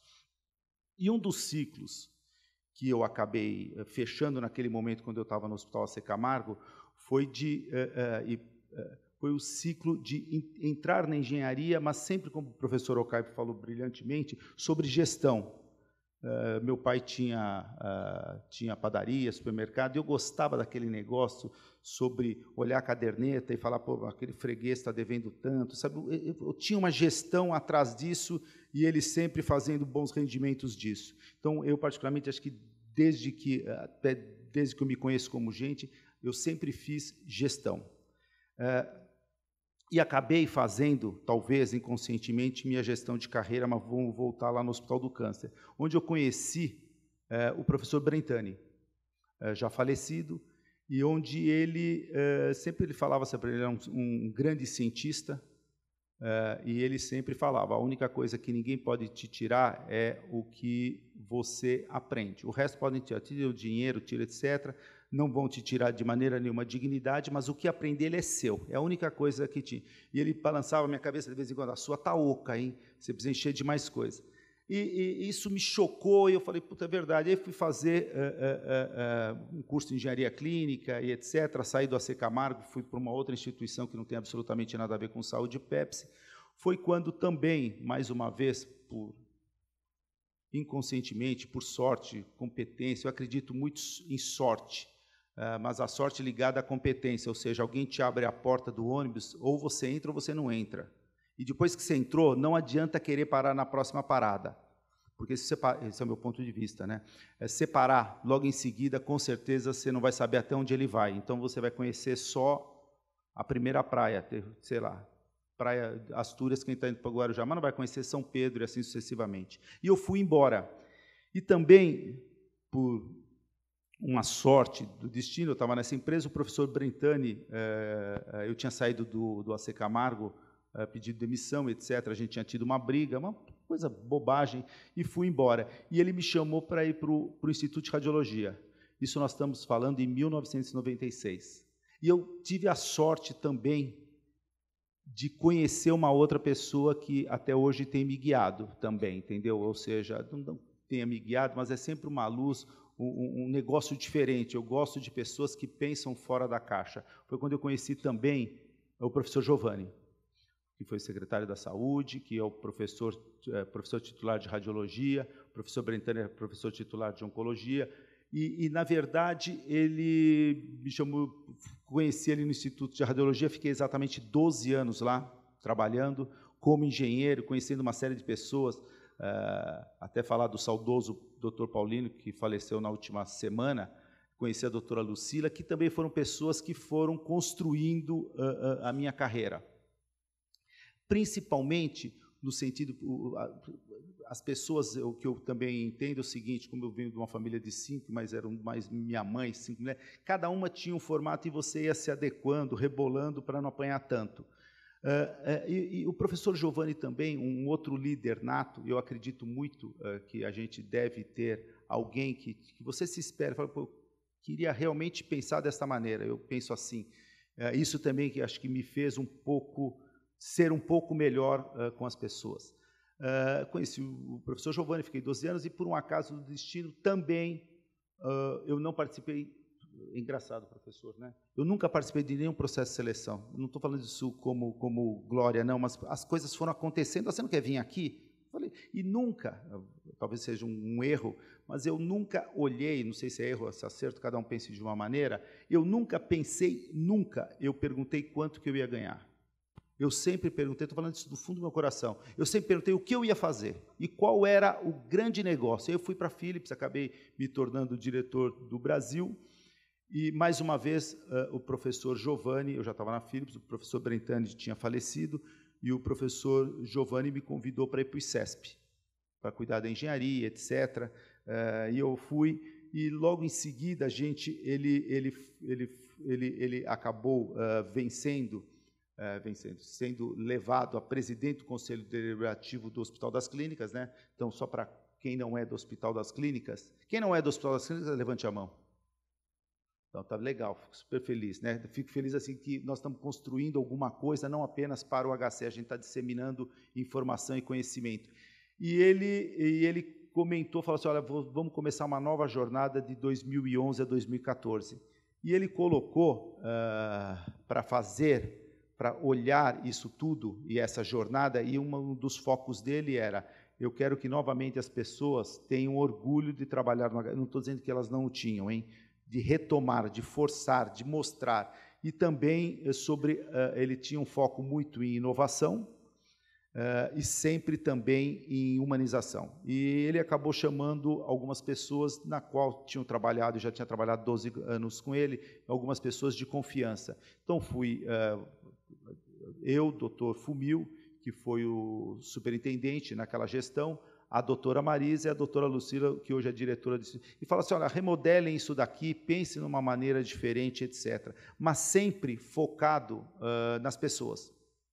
E um dos ciclos que eu acabei fechando naquele momento, quando eu estava no Hospital A C Camargo, foi, de, uh, uh, uh, foi o ciclo de in, entrar na engenharia, mas sempre, como o professor Ocaipo falou brilhantemente, sobre gestão. Uh, meu pai tinha, uh, tinha padaria, supermercado, e eu gostava daquele negócio sobre olhar a caderneta e falar, pô, aquele freguês está devendo tanto, sabe? Eu, eu, eu tinha uma gestão atrás disso e ele sempre fazendo bons rendimentos disso. Então, eu particularmente acho que desde que, até desde que eu me conheço como gente, eu sempre fiz gestão. Uh, E acabei fazendo, talvez inconscientemente, minha gestão de carreira, mas vamos voltar lá no Hospital do Câncer, onde eu conheci eh, o professor Brentani, eh, já falecido, e onde ele, eh, sempre ele falava sempre, ele era um, um grande cientista, eh, e ele sempre falava, a única coisa que ninguém pode te tirar é o que você aprende. O resto podem tirar, tira o dinheiro, tira etcétera, não vão te tirar de maneira nenhuma dignidade, mas o que aprender ele é seu, é a única coisa que te... E ele balançava a minha cabeça de vez em quando, a sua está oca, hein? Você precisa encher de mais coisa. E, e isso me chocou, e eu falei, puta, é verdade. Aí fui fazer uh, uh, uh, um curso de engenharia clínica e etcétera, saí do A C Camargo, fui para uma outra instituição que não tem absolutamente nada a ver com saúde, Pepsi. Foi quando também, mais uma vez, por... inconscientemente, por sorte, competência, eu acredito muito em sorte, Uh, mas a sorte ligada à competência, ou seja, alguém te abre a porta do ônibus, ou você entra ou você não entra. E depois que você entrou, não adianta querer parar na próxima parada, porque se você, esse é o meu ponto de vista, né? É separar logo em seguida, com certeza você não vai saber até onde ele vai, então você vai conhecer só a primeira praia, sei lá, Praia Astúrias, quem está indo para o Guarujá, mas não vai conhecer São Pedro e assim sucessivamente. E eu fui embora. E também, por uma sorte do destino, eu estava nessa empresa, o professor Brentani, eh, eu tinha saído do, do A C Camargo, eh, pedido demissão, etcétera, a gente tinha tido uma briga, uma coisa bobagem, e fui embora. E ele me chamou para ir para o Instituto de Radiologia. Isso nós estamos falando em mil novecentos e noventa e seis. E eu tive a sorte também de conhecer uma outra pessoa que até hoje tem me guiado também, entendeu? Ou seja, não, não tenha me guiado, mas é sempre uma luz, um, um negócio diferente. Eu gosto de pessoas que pensam fora da caixa. Foi quando eu conheci também o professor Giovanni, que foi secretário da Saúde, que é o professor, é, professor titular de Radiologia, o professor Brentani é professor titular de Oncologia, e, e, na verdade, ele me chamou, conheci ele no Instituto de Radiologia, fiquei exatamente doze anos lá, trabalhando como engenheiro, conhecendo uma série de pessoas, uh, até falar do saudoso doutor Paulino, que faleceu na última semana, conheci a doutora Lucila, que também foram pessoas que foram construindo uh, uh, a minha carreira. Principalmente no sentido, o, a, as pessoas, o que eu também entendo é o seguinte, como eu venho de uma família de cinco, mas eram mais minha mãe, cinco mulheres, cada uma tinha um formato e você ia se adequando, rebolando para não apanhar tanto. Uh, uh, e, e o professor Giovanni também, um outro líder nato, eu acredito muito uh, que a gente deve ter alguém que, que você se espera, fala, pô, queria realmente pensar desta maneira, eu penso assim. Uh, isso também que acho que me fez um pouco, ser um pouco melhor uh, com as pessoas. Uh, conheci o professor Giovanni, fiquei doze anos, e por um acaso do destino também uh, eu não participei. Engraçado, professor, né? Eu nunca participei de nenhum processo de seleção. Eu não estou falando disso como, como glória, não, mas as coisas foram acontecendo. Você não quer vir aqui? Eu falei, e nunca, talvez seja um, um erro, mas eu nunca olhei, não sei se é erro ou se é acerto, cada um pense de uma maneira, eu nunca pensei, nunca, eu perguntei quanto que eu ia ganhar. Eu sempre perguntei, estou falando isso do fundo do meu coração, eu sempre perguntei o que eu ia fazer e qual era o grande negócio. Eu fui para a Philips, acabei me tornando diretor do Brasil. E, mais uma vez, uh, o professor Giovanni, eu já estava na Philips, o professor Brentani tinha falecido, e o professor Giovanni me convidou para ir para o ICESP, para cuidar da engenharia, etcétera. Uh, e eu fui, e logo em seguida, a gente, ele, ele, ele, ele, ele acabou uh, vencendo, uh, vencendo, sendo levado a presidente do Conselho Deliberativo do Hospital das Clínicas, né? Então, só para quem não é do Hospital das Clínicas, quem não é do Hospital das Clínicas, levante a mão. Então, está legal, fico super feliz, né? Fico feliz assim que nós estamos construindo alguma coisa, não apenas para o H C, a gente está disseminando informação e conhecimento. E ele, e ele comentou, falou assim, olha, vamos começar uma nova jornada de dois mil e onze a dois mil e quatorze. E ele colocou uh, para fazer, para olhar isso tudo e essa jornada, e um dos focos dele era, eu quero que novamente as pessoas tenham orgulho de trabalhar no H C. Não estou dizendo que elas não o tinham, hein? De retomar, de forçar, de mostrar. E também sobre, uh, ele tinha um foco muito em inovação uh, e sempre também em humanização. E ele acabou chamando algumas pessoas na qual tinham trabalhado, já tinha trabalhado doze anos com ele, algumas pessoas de confiança. Então, fui uh, eu, doutor Fumil, que foi o superintendente naquela gestão, a doutora Marisa e a doutora Lucila, que hoje é diretora disso, e fala assim, olha, remodelem isso daqui, pensem numa maneira diferente, etcétera. Mas sempre focado uh, nas pessoas.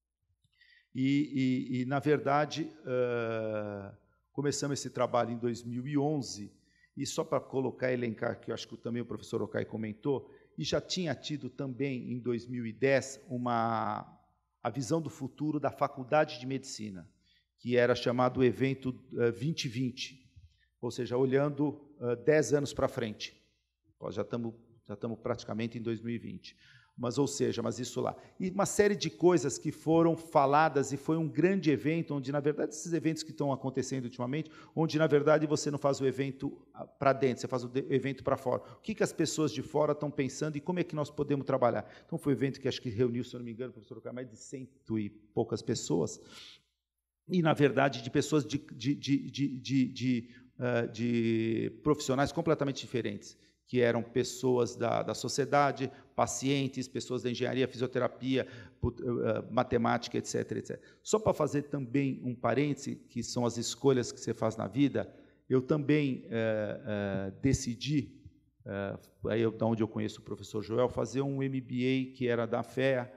E, e, e na verdade, uh, começamos esse trabalho em dois mil e onze, e só para colocar, elencar, que eu acho que também o professor Okai comentou, e já tinha tido também, em dois mil e dez, uma, a visão do futuro da Faculdade de Medicina, que era chamado o evento uh, vinte vinte, ou seja, olhando uh, dez anos para frente. Nós já estamos já estamos praticamente em dois mil e vinte. Mas, ou seja, mas isso lá. E uma série de coisas que foram faladas, e foi um grande evento, onde, na verdade, esses eventos que estão acontecendo ultimamente, onde, na verdade, você não faz o evento para dentro, você faz o evento para fora. O que, que as pessoas de fora estão pensando e como é que nós podemos trabalhar? Então, foi um evento que acho que reuniu, se eu não me engano, professor, mais de cento e poucas pessoas, e, na verdade, de pessoas de, de, de, de, de, de, uh, de profissionais completamente diferentes, que eram pessoas da, da sociedade, pacientes, pessoas da engenharia, fisioterapia, uh, matemática, etc, etcétera. Só para fazer também um parêntese, que são as escolhas que você faz na vida, eu também uh, uh, decidi, uh, aí eu, da onde eu conheço o professor Joel, fazer um M B A que era da F E A,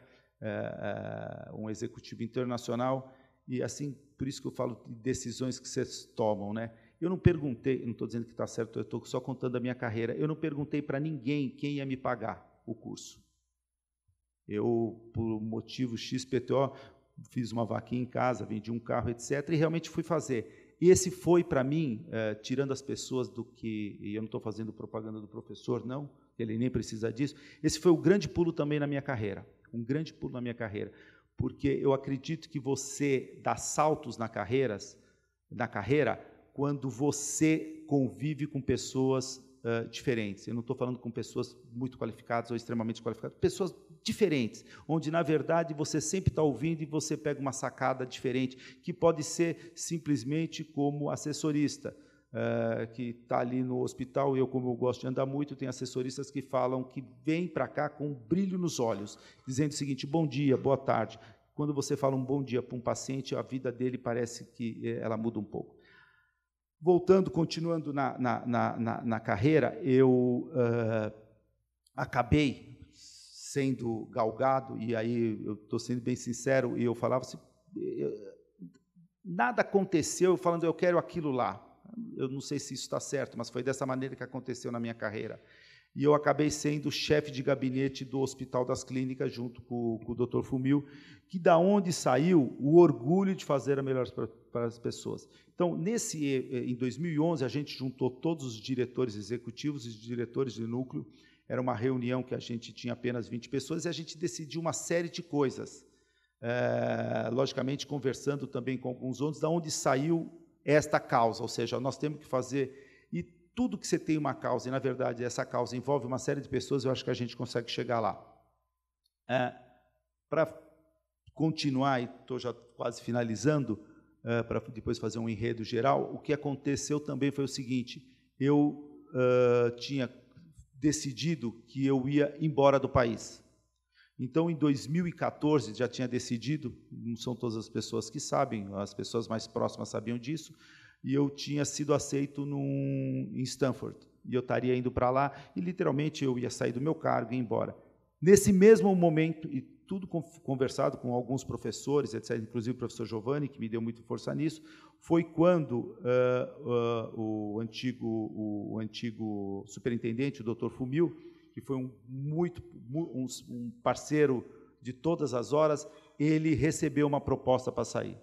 uh, uh, um executivo internacional, e assim, por isso que eu falo de decisões que vocês tomam, né? Eu não perguntei, não estou dizendo que está certo, eu estou só contando a minha carreira, eu não perguntei para ninguém quem ia me pagar o curso. Eu, por motivo X P T O, fiz uma vaquinha em casa, vendi um carro, etcétera, e realmente fui fazer. E esse foi, para mim, eh, tirando as pessoas do que... E eu não estou fazendo propaganda do professor, não, ele nem precisa disso. Esse foi o grande pulo também na minha carreira, um grande pulo na minha carreira. Porque eu acredito que você dá saltos na, carreiras, na carreira quando você convive com pessoas uh, diferentes. Eu não estou falando com pessoas muito qualificadas ou extremamente qualificadas, pessoas diferentes, onde, na verdade, você sempre está ouvindo e você pega uma sacada diferente, que pode ser simplesmente como assessorista, uh, que está ali no hospital, eu, como eu gosto de andar muito, tem assessoristas que falam que vêm para cá com um brilho nos olhos, dizendo o seguinte, bom dia, boa tarde, quando você fala um bom dia para um paciente, a vida dele parece que ela muda um pouco. Voltando, continuando na, na, na, na, na carreira, eu uh, acabei sendo galgado, e aí eu estou sendo bem sincero, e eu falava assim, eu, nada aconteceu falando, eu quero aquilo lá. Eu não sei se isso está certo, mas foi dessa maneira que aconteceu na minha carreira. E eu acabei sendo chefe de gabinete do Hospital das Clínicas, junto com, com o doutor Fumil, que da onde saiu o orgulho de fazer a melhor para, para as pessoas. Então, nesse, em dois mil e onze, a gente juntou todos os diretores executivos e diretores de núcleo. Era uma reunião que a gente tinha apenas vinte pessoas, e a gente decidiu uma série de coisas. É, logicamente, conversando também com alguns outros, da onde saiu esta causa, ou seja, nós temos que fazer... E tudo que você tem uma causa, e, na verdade, essa causa envolve uma série de pessoas, eu acho que a gente consegue chegar lá. É, para continuar, e estou já quase finalizando, é, para depois fazer um enredo geral, o que aconteceu também foi o seguinte, eu uh, tinha decidido que eu ia embora do país. Então, em dois mil e quatorze, já tinha decidido, não são todas as pessoas que sabem, as pessoas mais próximas sabiam disso, e eu tinha sido aceito num, em Stanford, e eu estaria indo para lá, e literalmente eu ia sair do meu cargo e ir embora. Nesse mesmo momento, e tudo conversado com alguns professores, etcétera, inclusive o professor Giovanni, que me deu muita força nisso, foi quando uh, uh, o, antigo, o, o antigo superintendente, o doutor Fumil, que foi um, muito, um, um parceiro de todas as horas, ele recebeu uma proposta para sair.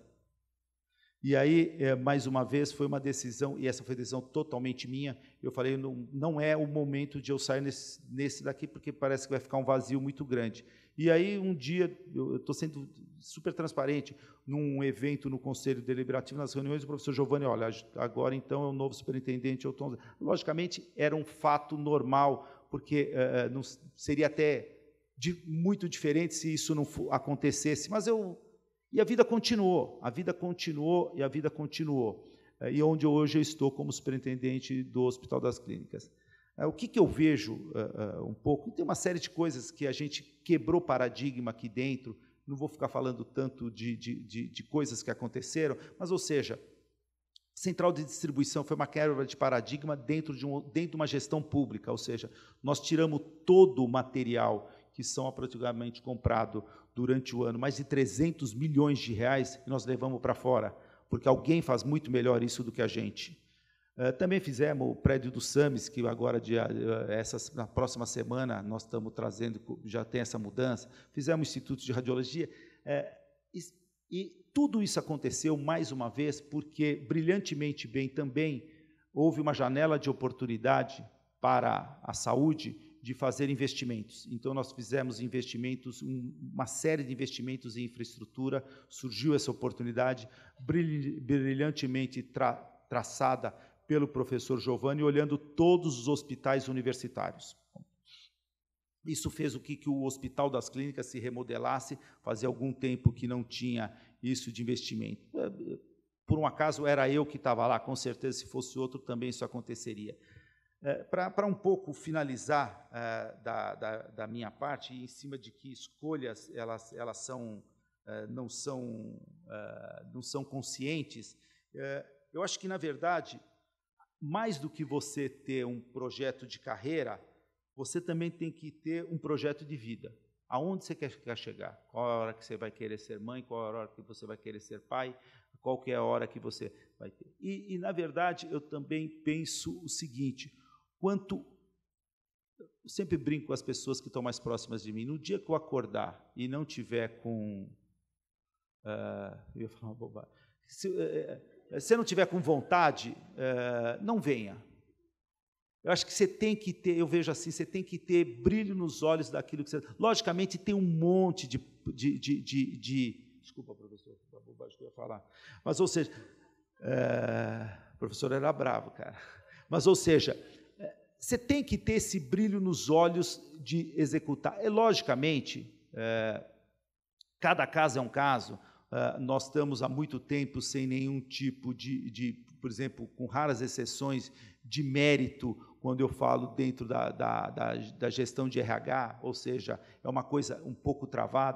E aí, mais uma vez, foi uma decisão, e essa foi decisão totalmente minha, eu falei, não, não é o momento de eu sair nesse, nesse daqui, porque parece que vai ficar um vazio muito grande. E aí, um dia, eu estou sendo super transparente, num evento no Conselho Deliberativo, nas reuniões, o professor Giovanni, olha, agora então é o novo superintendente, eu tô... logicamente, era um fato normal, porque uh, não, seria até de, muito diferente se isso não acontecesse, mas eu... E a vida continuou, a vida continuou e a vida continuou. E onde hoje eu estou como superintendente do Hospital das Clínicas. O que, que eu vejo uh, uh, um pouco? Tem uma série de coisas que a gente quebrou paradigma aqui dentro, não vou ficar falando tanto de, de, de, de coisas que aconteceram, mas, ou seja, central de distribuição foi uma quebra de paradigma dentro de, um, dentro de uma gestão pública, ou seja, nós tiramos todo o material que são aproximadamente comprado durante o ano, mais de trezentos milhões de reais, e nós levamos para fora, porque alguém faz muito melhor isso do que a gente. Uh, também fizemos o prédio do SAMES, que agora, de, uh, essa, na próxima semana, nós estamos trazendo, já tem essa mudança. Fizemos o Instituto de Radiologia, uh, e, e tudo isso aconteceu, mais uma vez, porque, brilhantemente bem também, houve uma janela de oportunidade para a saúde, de fazer investimentos. Então, nós fizemos investimentos, um, uma série de investimentos em infraestrutura, surgiu essa oportunidade brilhantemente tra, traçada pelo professor Giovanni, olhando todos os hospitais universitários. Isso fez o que, que o Hospital das Clínicas se remodelasse, fazia algum tempo que não tinha isso de investimento. Por um acaso, era eu que estava lá, com certeza, se fosse outro, também isso aconteceria. É, para um pouco finalizar é, da, da, da minha parte, e em cima de que escolhas elas, elas são, é, não, são, é, não são conscientes, é, eu acho que, na verdade, mais do que você ter um projeto de carreira, você também tem que ter um projeto de vida. Aonde você quer, quer chegar? Qual a hora que você vai querer ser mãe? Qual a hora que você vai querer ser pai? Qual que é a hora que você vai ter? E, e na verdade, eu também penso o seguinte... Quanto, eu sempre brinco com as pessoas que estão mais próximas de mim, no dia que eu acordar e não tiver com, uh, eu ia falar uma bobagem, se, uh, se eu não tiver com vontade, uh, não venha. Eu acho que você tem que ter, eu vejo assim, você tem que ter brilho nos olhos daquilo que você... Logicamente, tem um monte de... de, de, de, de desculpa, professor, a bobagem que eu ia falar. Mas, ou seja, uh, o professor era bravo, cara. Mas, ou seja... Você tem que ter esse brilho nos olhos de executar. É, logicamente, é, cada caso é um caso. É, nós estamos há muito tempo sem nenhum tipo de, de, por exemplo, com raras exceções, de mérito, quando eu falo dentro da, da, da, da gestão de R H, ou seja, é uma coisa um pouco travada.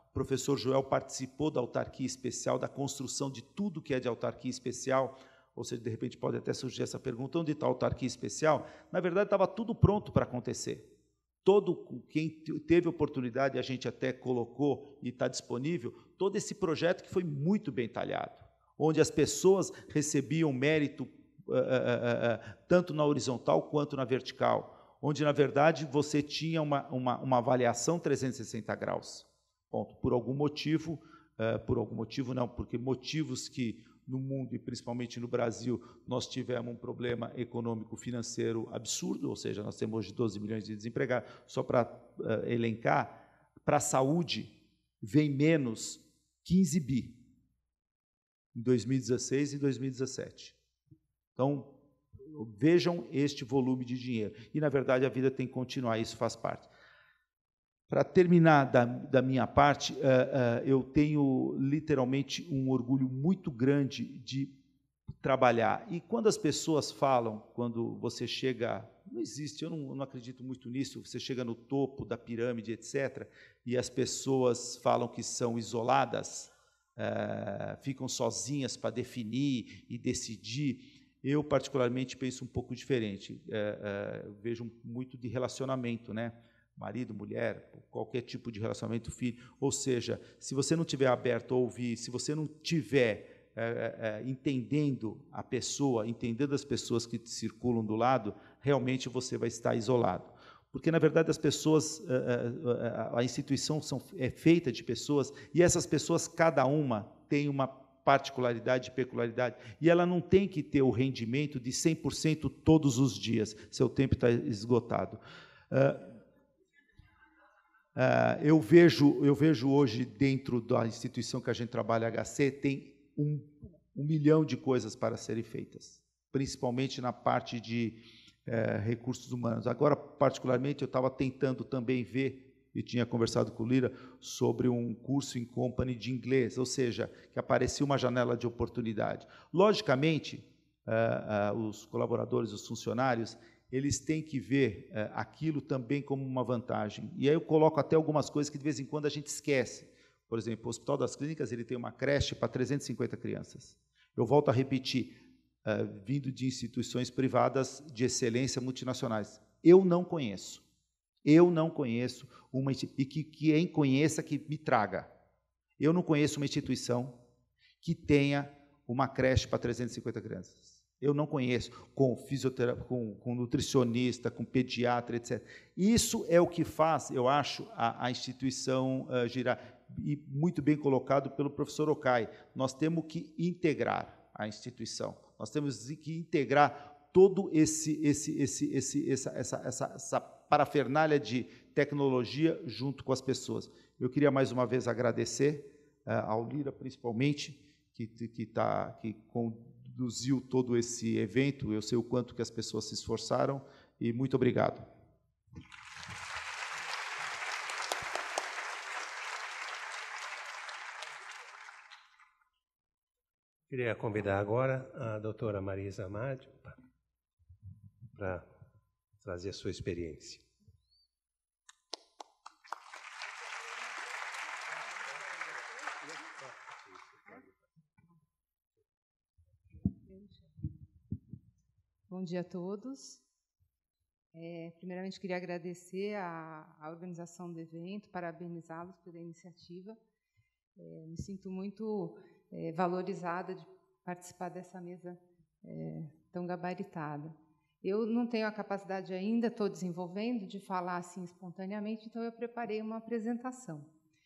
O professor Joel participou da autarquia especial, da construção de tudo que é de autarquia especial, ou seja, de repente pode até surgir essa pergunta, onde está a autarquia especial? Na verdade, estava tudo pronto para acontecer. Todo, quem teve oportunidade, a gente até colocou e está disponível, todo esse projeto que foi muito bem talhado, onde as pessoas recebiam mérito uh, uh, uh, uh, tanto na horizontal quanto na vertical, onde, na verdade, você tinha uma, uma, uma avaliação trezentos e sessenta graus. Ponto. Por algum motivo, uh, por algum motivo não, porque motivos que no mundo e principalmente no Brasil nós tivemos um problema econômico financeiro absurdo, ou seja, nós temos hoje doze milhões de desempregados, só para uh, elencar, para a saúde vem menos quinze bi em dois mil e dezesseis e dois mil e dezessete. Então, vejam este volume de dinheiro. E, na verdade, a vida tem que continuar, isso faz parte. Para terminar da, da minha parte, uh, uh, eu tenho literalmente um orgulho muito grande de trabalhar. E quando as pessoas falam, quando você chega, não existe, eu não, eu não acredito muito nisso, você chega no topo da pirâmide, etcétera, e as pessoas falam que são isoladas, uh, ficam sozinhas para definir e decidir. Eu, particularmente, penso um pouco diferente. Uh, uh, vejo muito de relacionamento, né? Marido, mulher, qualquer tipo de relacionamento, filho. Ou seja, se você não estiver aberto a ouvir, se você não estiver é, é, entendendo a pessoa, entendendo as pessoas que te circulam do lado, realmente você vai estar isolado. Porque, na verdade, as pessoas, a instituição são, é feita de pessoas, e essas pessoas, cada uma, tem uma particularidade, peculiaridade, e ela não tem que ter o rendimento de cem por cento todos os dias, seu tempo está esgotado. Uh, eu, vejo, eu vejo hoje, dentro da instituição que a gente trabalha, H C, tem um, um milhão de coisas para serem feitas, principalmente na parte de uh, recursos humanos. Agora, particularmente, eu estava tentando também ver, e tinha conversado com o Lira, sobre um curso em company de inglês, ou seja, que aparecia uma janela de oportunidade. Logicamente, uh, uh, os colaboradores, os funcionários, eles têm que ver uh, aquilo também como uma vantagem. E aí eu coloco até algumas coisas que, de vez em quando, a gente esquece. Por exemplo, o Hospital das Clínicas ele tem uma creche para trezentas e cinquenta crianças. Eu volto a repetir, uh, vindo de instituições privadas de excelência multinacionais. Eu não conheço. Eu não conheço uma... E que quem conheça, que me traga. Eu não conheço uma instituição que tenha uma creche para trezentas e cinquenta crianças. Eu não conheço, com fisioterapeuta, com, com nutricionista, com pediatra, etcétera. Isso é o que faz, eu acho, a, a instituição uh, girar. E muito bem colocado pelo professor Okai. Nós temos que integrar a instituição. Nós temos que integrar todo esse, esse, esse, esse, essa, essa, essa, essa parafernália de tecnologia junto com as pessoas. Eu queria mais uma vez agradecer uh, ao Lira, principalmente, que, que, tá, que com conduziu todo esse evento, eu sei o quanto que as pessoas se esforçaram, e muito obrigado. Queria convidar agora a doutora Marisa Amade para trazer a sua experiência. Bom dia a todos. É, primeiramente, queria agradecer a, a organização do evento, parabenizá-los pela iniciativa. É, me sinto muito é, valorizada de participar dessa mesa é, tão gabaritada. Eu não tenho a capacidade ainda, estou desenvolvendo, de falar assim espontaneamente, então eu preparei uma apresentação.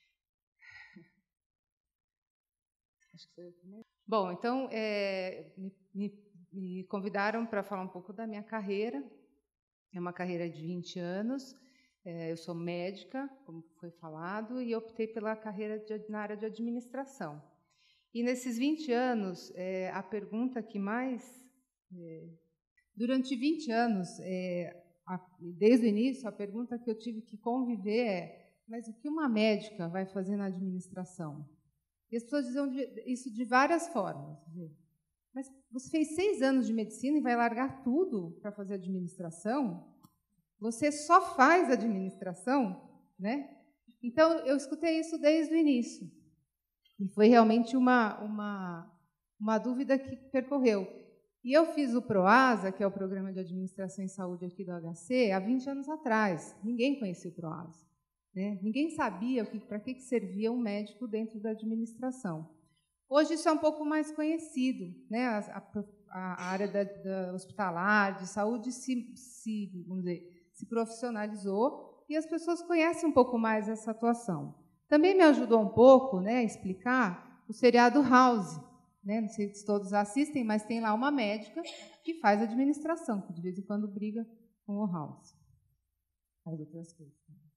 Acho que foi eu primeiro. Bom, então, é, me, me Me convidaram para falar um pouco da minha carreira. É uma carreira de vinte anos. Eu sou médica, como foi falado, e optei pela carreira de, na área de administração. E nesses vinte anos, é, a pergunta que mais... É, durante vinte anos, é, a, desde o início, a pergunta que eu tive que conviver é: mas o que uma médica vai fazer na administração? E as pessoas diziam isso de várias formas. Mas você fez seis anos de medicina e vai largar tudo para fazer administração? Você só faz administração, né? Então, eu escutei isso desde o início. E foi realmente uma, uma, uma dúvida que percorreu. E eu fiz o PROASA, que é o Programa de Administração em Saúde aqui do H C, há vinte anos atrás. Ninguém conhecia o PROASA, né? Ninguém sabia para que, que servia um médico dentro da administração. Hoje isso é um pouco mais conhecido, né? A, a, a área da, da hospitalar, de saúde, se, se, vamos dizer, se profissionalizou e as pessoas conhecem um pouco mais essa atuação. Também me ajudou um pouco, né, a explicar o seriado House. Né? Não sei se todos assistem, mas tem lá uma médica que faz administração, que de vez em quando briga com o House. Faz outras coisas.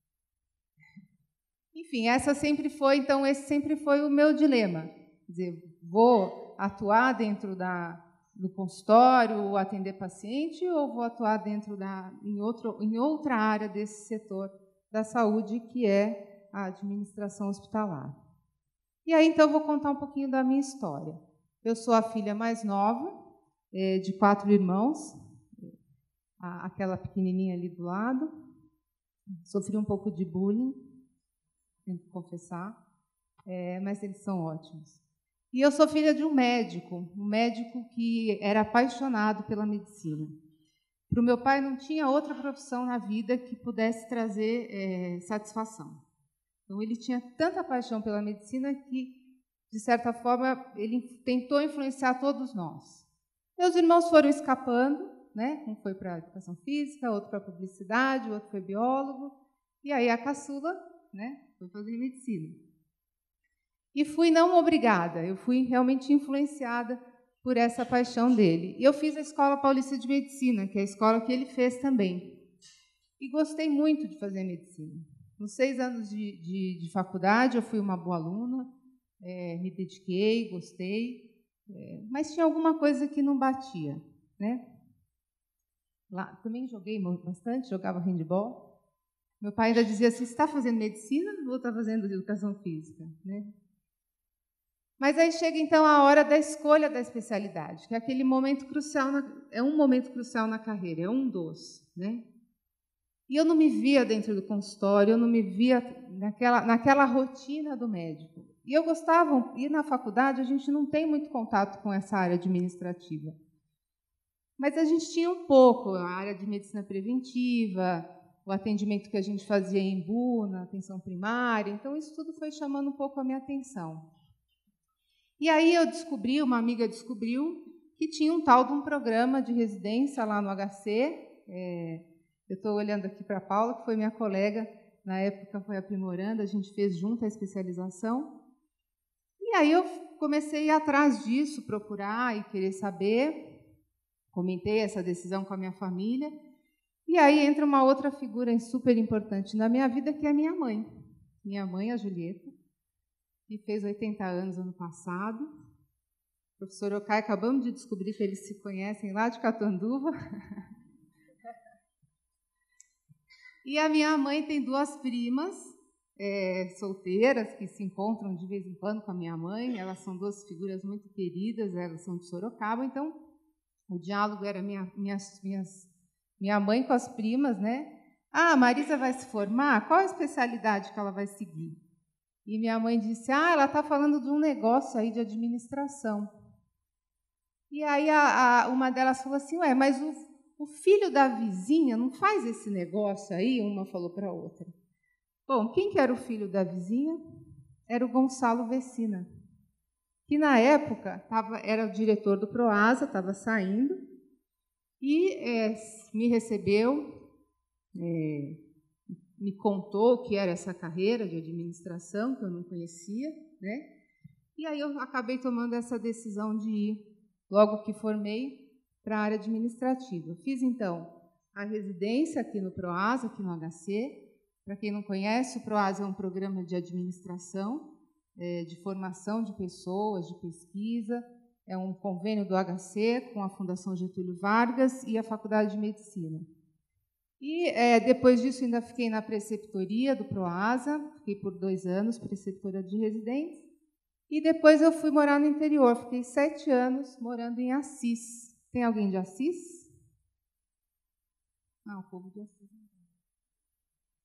Enfim, essa sempre foi, então, esse sempre foi o meu dilema. Quer dizer, vou atuar dentro da, do consultório, atender paciente, ou vou atuar dentro da, em, outro, em outra área desse setor da saúde, que é a administração hospitalar. E aí, então, eu vou contar um pouquinho da minha história. Eu sou a filha mais nova, de quatro irmãos, aquela pequenininha ali do lado. Sofri um pouco de bullying, tenho que confessar, mas eles são ótimos. E eu sou filha de um médico, um médico que era apaixonado pela medicina. Para o meu pai não tinha outra profissão na vida que pudesse trazer é, satisfação. Então, ele tinha tanta paixão pela medicina que, de certa forma, ele tentou influenciar todos nós. Meus irmãos foram escapando, né? Um foi para a educação física, outro para a publicidade, outro foi biólogo, e aí a caçula, né, foi fazer medicina. E fui não obrigada, eu fui realmente influenciada por essa paixão dele. E eu fiz a Escola Paulista de Medicina, que é a escola que ele fez também. E gostei muito de fazer medicina. Nos seis anos de, de, de faculdade, eu fui uma boa aluna, é, me dediquei, gostei, é, mas tinha alguma coisa que não batia, né? Lá, também joguei bastante, jogava handball. Meu pai ainda dizia assim, você está fazendo medicina ou está fazendo educação física? Né? Mas aí chega, então, a hora da escolha da especialidade, que é aquele momento crucial, na, é um momento crucial na carreira, é um dos, né? E eu não me via dentro do consultório, eu não me via naquela, naquela rotina do médico. E eu gostava, e na faculdade a gente não tem muito contato com essa área administrativa. Mas a gente tinha um pouco, a área de medicina preventiva, o atendimento que a gente fazia em B U, na atenção primária, então isso tudo foi chamando um pouco a minha atenção. E aí eu descobri, uma amiga descobriu, que tinha um tal de um programa de residência lá no H C, é, eu estou olhando aqui para a Paula, que foi minha colega, na época foi aprimorando, a gente fez junto a especialização. E aí eu comecei a ir atrás disso, procurar e querer saber. Comentei essa decisão com a minha família. E aí entra uma outra figura super importante na minha vida, que é a minha mãe. Minha mãe, a Julieta, que fez oitenta anos ano passado. O professor Okai, acabamos de descobrir que eles se conhecem lá de Catanduva. E a minha mãe tem duas primas é, solteiras que se encontram de vez em quando com a minha mãe. Elas são duas figuras muito queridas, elas são de Sorocaba. Então, o diálogo era minha, minhas, minhas, minha mãe com as primas, né? Ah, a Marisa vai se formar? Qual a especialidade que ela vai seguir? E minha mãe disse, ah, ela está falando de um negócio aí de administração. E aí a, a, uma delas falou assim, ué, mas o, o filho da vizinha não faz esse negócio aí? Uma falou para a outra. Bom, quem que era o filho da vizinha? Era o Gonçalo Vecina, que na época tava, era o diretor do PROASA, estava saindo, e é, me recebeu, é, me contou o que era essa carreira de administração, que eu não conhecia, né? E aí eu acabei tomando essa decisão de ir, logo que formei, para a área administrativa. Fiz, então, a residência aqui no PROASA, aqui no H C. Para quem não conhece, o PROASA é um programa de administração, é, de formação de pessoas, de pesquisa. É um convênio do H C com a Fundação Getúlio Vargas e a Faculdade de Medicina. E, é, depois disso, ainda fiquei na preceptoria do PROASA, fiquei por dois anos, preceptora de residentes. E depois eu fui morar no interior, fiquei sete anos morando em Assis. Tem alguém de Assis? Não, o povo de Assis.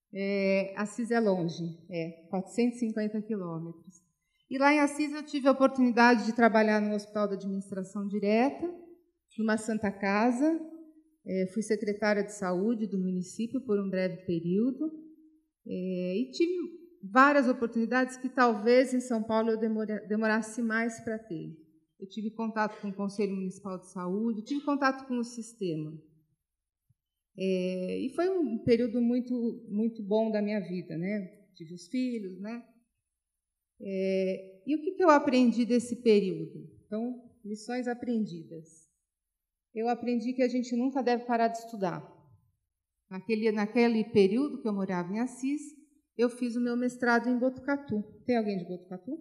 É, Assis é longe, é quatrocentos e cinquenta quilômetros. E lá em Assis eu tive a oportunidade de trabalhar no Hospital da Administração Direta, numa Santa Casa. É, fui secretária de saúde do município por um breve período. É, e tive várias oportunidades que talvez em São Paulo eu demora, demorasse mais para ter. Eu tive contato com o Conselho Municipal de Saúde, tive contato com o sistema. É, e foi um período muito, muito bom da minha vida, né? Tive os filhos, né? É, e o que, que eu aprendi desse período? Então, lições aprendidas. Eu aprendi que a gente nunca deve parar de estudar. Naquele, naquele período que eu morava em Assis, eu fiz o meu mestrado em Botucatu. Tem alguém de Botucatu?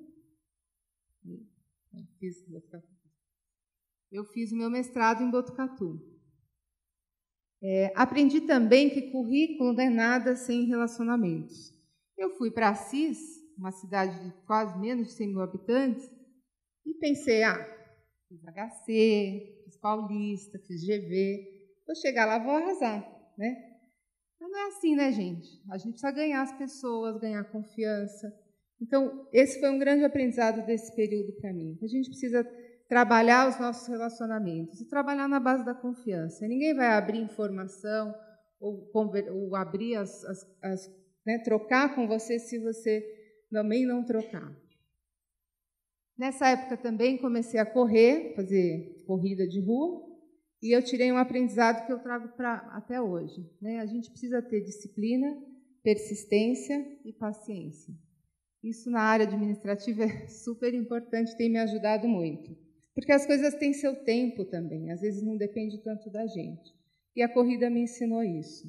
Eu fiz, Botucatu. Eu fiz o meu mestrado em Botucatu. É, aprendi também que currículo não é nada sem relacionamentos. Eu fui para Assis, uma cidade de quase menos de cem mil habitantes, e pensei, ah, fiz H C, fiz Paulista, fiz G V, vou chegar lá, vou arrasar, né? Mas não é assim, né, gente? A gente precisa ganhar as pessoas, ganhar confiança. Então, esse foi um grande aprendizado desse período para mim. A gente precisa trabalhar os nossos relacionamentos e trabalhar na base da confiança. Ninguém vai abrir informação ou, ou abrir as, as, as né, trocar com você se você também não trocar. Nessa época também comecei a correr, fazer corrida de rua, e eu tirei um aprendizado que eu trago para até hoje. Né? A gente precisa ter disciplina, persistência e paciência. Isso na área administrativa é super importante, tem me ajudado muito. Porque as coisas têm seu tempo também, às vezes não depende tanto da gente. E a corrida me ensinou isso.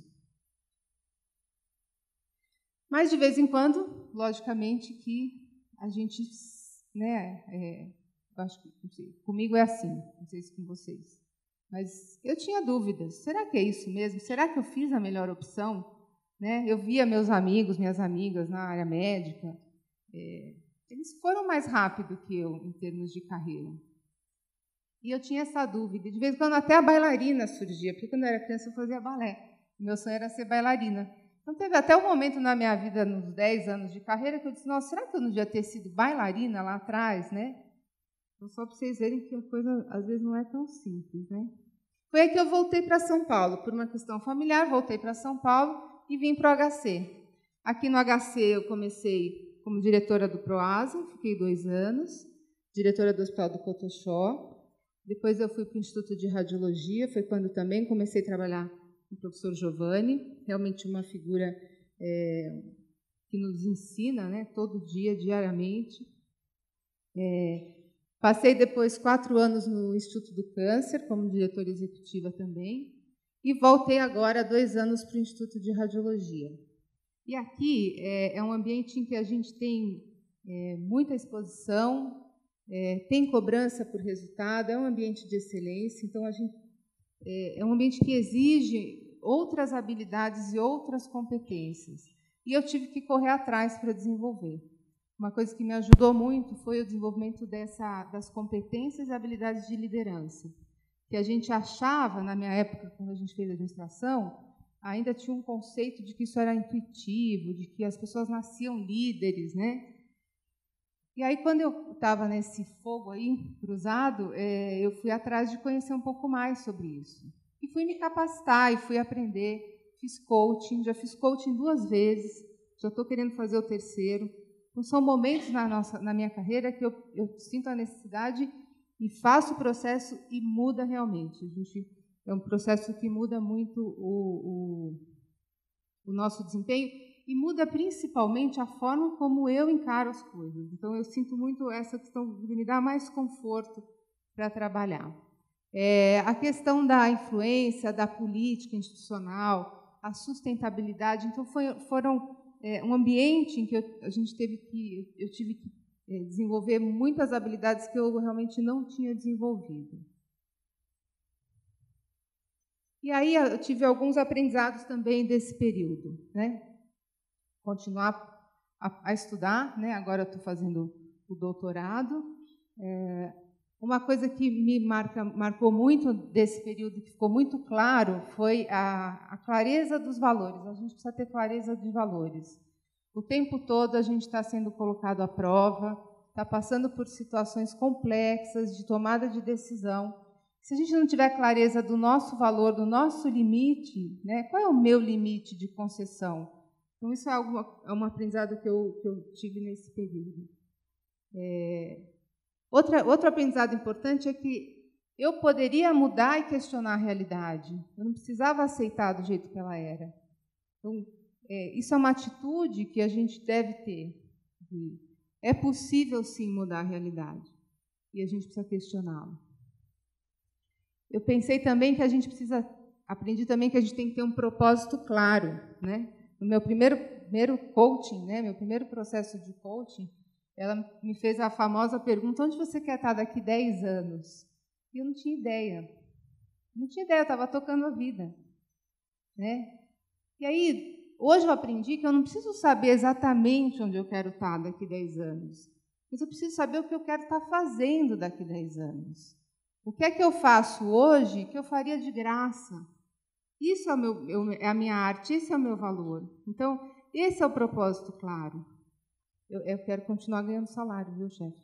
Mas, de vez em quando, logicamente, que a gente, né, é, acho que, não sei, comigo é assim, não sei se com vocês, mas eu tinha dúvidas. Será que é isso mesmo? Será que eu fiz a melhor opção? Né? Eu via meus amigos, minhas amigas na área médica, é, eles foram mais rápido que eu em termos de carreira. E eu tinha essa dúvida. De vez em quando até a bailarina surgia, porque quando eu era criança eu fazia balé. Meu sonho era ser bailarina. Então teve até um momento na minha vida, nos dez anos de carreira, que eu disse, nossa, será que eu não devia ter sido bailarina lá atrás, né? Então, só para vocês verem que a coisa às vezes não é tão simples, né? Foi aí que eu voltei para São Paulo, por uma questão familiar, voltei para São Paulo e vim para o H C. Aqui no H C eu comecei como diretora do Proasa, fiquei dois anos, diretora do Hospital do Cotoxó. Depois eu fui para o Instituto de Radiologia, foi quando também comecei a trabalhar com o professor Giovanni, realmente uma figura é, que nos ensina, né, todo dia, diariamente. É, passei depois quatro anos no Instituto do Câncer, como diretora executiva também, e voltei agora dois anos para o Instituto de Radiologia. E aqui é, é um ambiente em que a gente tem é, muita exposição, É, tem cobrança por resultado, é um ambiente de excelência, então a gente, é, é um ambiente que exige outras habilidades e outras competências. E eu tive que correr atrás para desenvolver. Uma coisa que me ajudou muito foi o desenvolvimento dessa, das competências e habilidades de liderança, que a gente achava, na minha época, quando a gente fez administração, ainda tinha um conceito de que isso era intuitivo, de que as pessoas nasciam líderes, né? E aí, quando eu estava nesse fogo aí, cruzado, é, eu fui atrás de conhecer um pouco mais sobre isso. E fui me capacitar, e fui aprender, fiz coaching, já fiz coaching duas vezes, já estou querendo fazer o terceiro. Então, são momentos na, nossa, na minha carreira que eu, eu sinto a necessidade e faço o processo e muda realmente. A gente, é um processo que muda muito o, o, o nosso desempenho, e muda principalmente a forma como eu encaro as coisas. Então, eu sinto muito essa questão de me dar mais conforto para trabalhar. É, a questão da influência, da política institucional, a sustentabilidade. Então, foi, foram é, um ambiente em que eu, a gente teve que, eu tive que é, desenvolver muitas habilidades que eu realmente não tinha desenvolvido. E aí eu tive alguns aprendizados também desse período, né? Continuar a, a estudar, né? Agora eu estou fazendo o doutorado. É, uma coisa que me marca, marcou muito desse período, que ficou muito claro, foi a, a clareza dos valores. A gente precisa ter clareza de valores. O tempo todo a gente está sendo colocado à prova, está passando por situações complexas de tomada de decisão. Se a gente não tiver clareza do nosso valor, do nosso limite, né, qual é o meu limite de concessão? Então, isso é, algo, é um aprendizado que eu, que eu tive nesse período. É, outra, outro aprendizado importante é que eu poderia mudar e questionar a realidade. Eu não precisava aceitar do jeito que ela era. Então, é, isso é uma atitude que a gente deve ter. É possível, sim, mudar a realidade. E a gente precisa questioná-la. Eu pensei também que a gente precisa... Aprendi também que a gente tem que ter um propósito claro, né? No meu primeiro, primeiro coaching, né, meu primeiro processo de coaching, ela me fez a famosa pergunta: onde você quer estar daqui dez anos? E eu não tinha ideia. Não tinha ideia, eu estava tocando a vida. Né? E aí, hoje eu aprendi que eu não preciso saber exatamente onde eu quero estar daqui dez anos, mas eu preciso saber o que eu quero estar fazendo daqui dez anos. O que é que eu faço hoje que eu faria de graça? Isso é, o meu, é a minha arte, esse é o meu valor. Então, esse é o propósito claro. Eu, eu quero continuar ganhando salário, viu, chefe?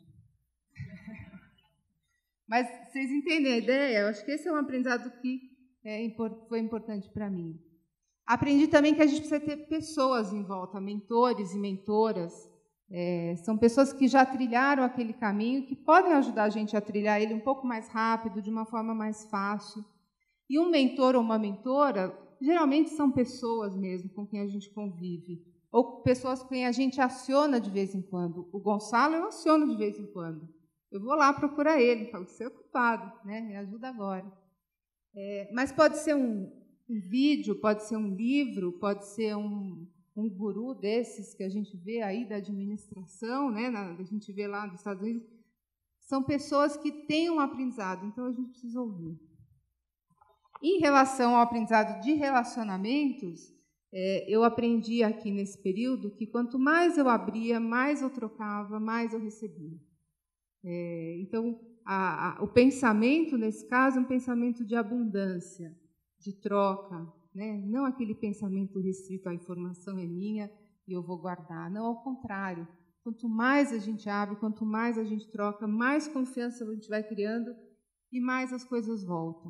Mas vocês entendem a ideia? Eu acho que esse é um aprendizado que é, foi importante para mim. Aprendi também que a gente precisa ter pessoas em volta, mentores e mentoras. É, são pessoas que já trilharam aquele caminho, que podem ajudar a gente a trilhar ele um pouco mais rápido, de uma forma mais fácil. E um mentor ou uma mentora, geralmente são pessoas mesmo com quem a gente convive, ou pessoas com quem a gente aciona de vez em quando. O Gonçalo eu aciono de vez em quando. Eu vou lá procurar ele, falo, você é ocupado, né? Me ajuda agora. É, mas pode ser um, um vídeo, pode ser um livro, pode ser um, um guru desses que a gente vê aí da administração, né? Na, a gente vê lá nos Estados Unidos. São pessoas que têm um aprendizado, então a gente precisa ouvir. Em relação ao aprendizado de relacionamentos, é, eu aprendi aqui nesse período que quanto mais eu abria, mais eu trocava, mais eu recebia. É, então, a, a, o pensamento, nesse caso, é um pensamento de abundância, de troca, né? Não aquele pensamento restrito, a informação é minha e eu vou guardar. Não, ao contrário. Quanto mais a gente abre, quanto mais a gente troca, mais confiança a gente vai criando e mais as coisas voltam.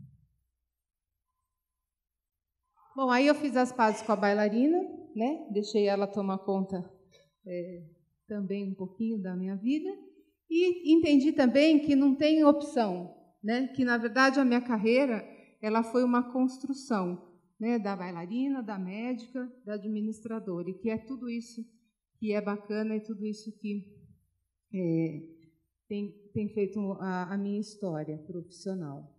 Bom, aí eu fiz as pazes com a bailarina, né? Deixei ela tomar conta é, também um pouquinho da minha vida e entendi também que não tem opção, né? Que, na verdade, a minha carreira ela foi uma construção, né? Da bailarina, da médica, da administradora, e que é tudo isso que é bacana e tudo isso que é, tem, tem feito a, a minha história profissional.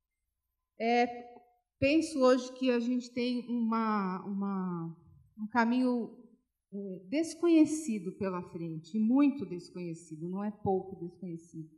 É, Penso hoje que a gente tem uma, uma, um caminho é, desconhecido pela frente, muito desconhecido, não é pouco desconhecido.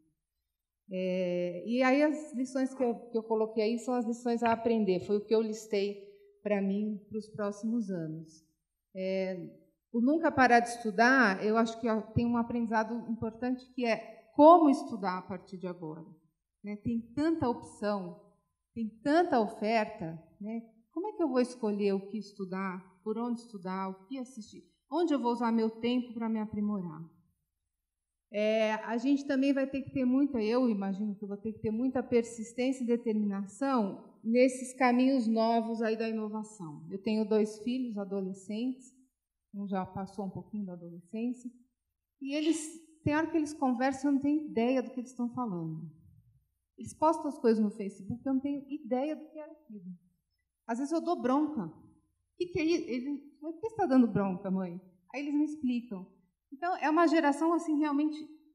É, e aí as lições que eu, que eu coloquei aí são as lições a aprender, foi o que eu listei para mim para os próximos anos. É, o nunca parar de estudar, eu acho que tem um aprendizado importante que é como estudar a partir de agora. Né? Tem tanta opção, tem tanta oferta, né? Como é que eu vou escolher o que estudar, por onde estudar, o que assistir? Onde eu vou usar meu tempo para me aprimorar? É, a gente também vai ter que ter muita, eu imagino que eu vou ter que ter muita persistência e determinação nesses caminhos novos aí da inovação. Eu tenho dois filhos adolescentes, um já passou um pouquinho da adolescência, e eles, tem hora que eles conversam, eu não tenho ideia do que eles estão falando. Eles postam as coisas no Facebook, eu não tenho ideia do que é aquilo. Às vezes eu dou bronca. O que, que é isso? Ele, por que você está dando bronca, mãe? Aí eles me explicam. Então, é uma geração, assim, realmente...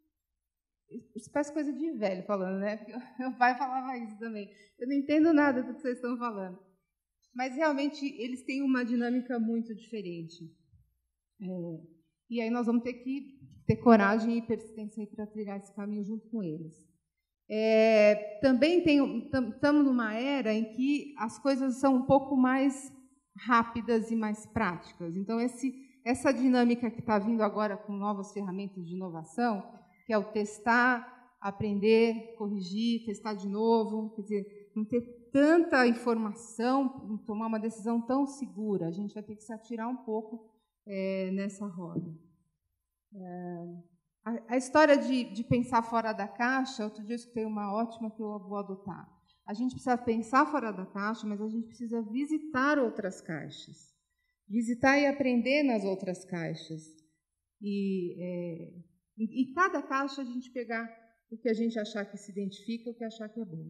Isso parece coisa de velho falando, né? Porque meu pai falava isso também. Eu não entendo nada do que vocês estão falando. Mas, realmente, eles têm uma dinâmica muito diferente. É, e aí nós vamos ter que ter coragem e persistência para trilhar esse caminho junto com eles. É, também estamos numa era em que as coisas são um pouco mais rápidas e mais práticas. Então, esse, essa dinâmica que está vindo agora com novas ferramentas de inovação, que é o testar, aprender, corrigir, testar de novo, quer dizer, não ter tanta informação, tomar uma decisão tão segura. A gente vai ter que se atirar um pouco é, nessa roda. É, a, a história de, de pensar fora da caixa, outro dia eu escutei uma ótima que eu vou adotar. A gente precisa pensar fora da caixa, mas a gente precisa visitar outras caixas. Visitar e aprender nas outras caixas. E, é, e, e cada caixa a gente pegar o que a gente achar que se identifica, o que achar que é bom.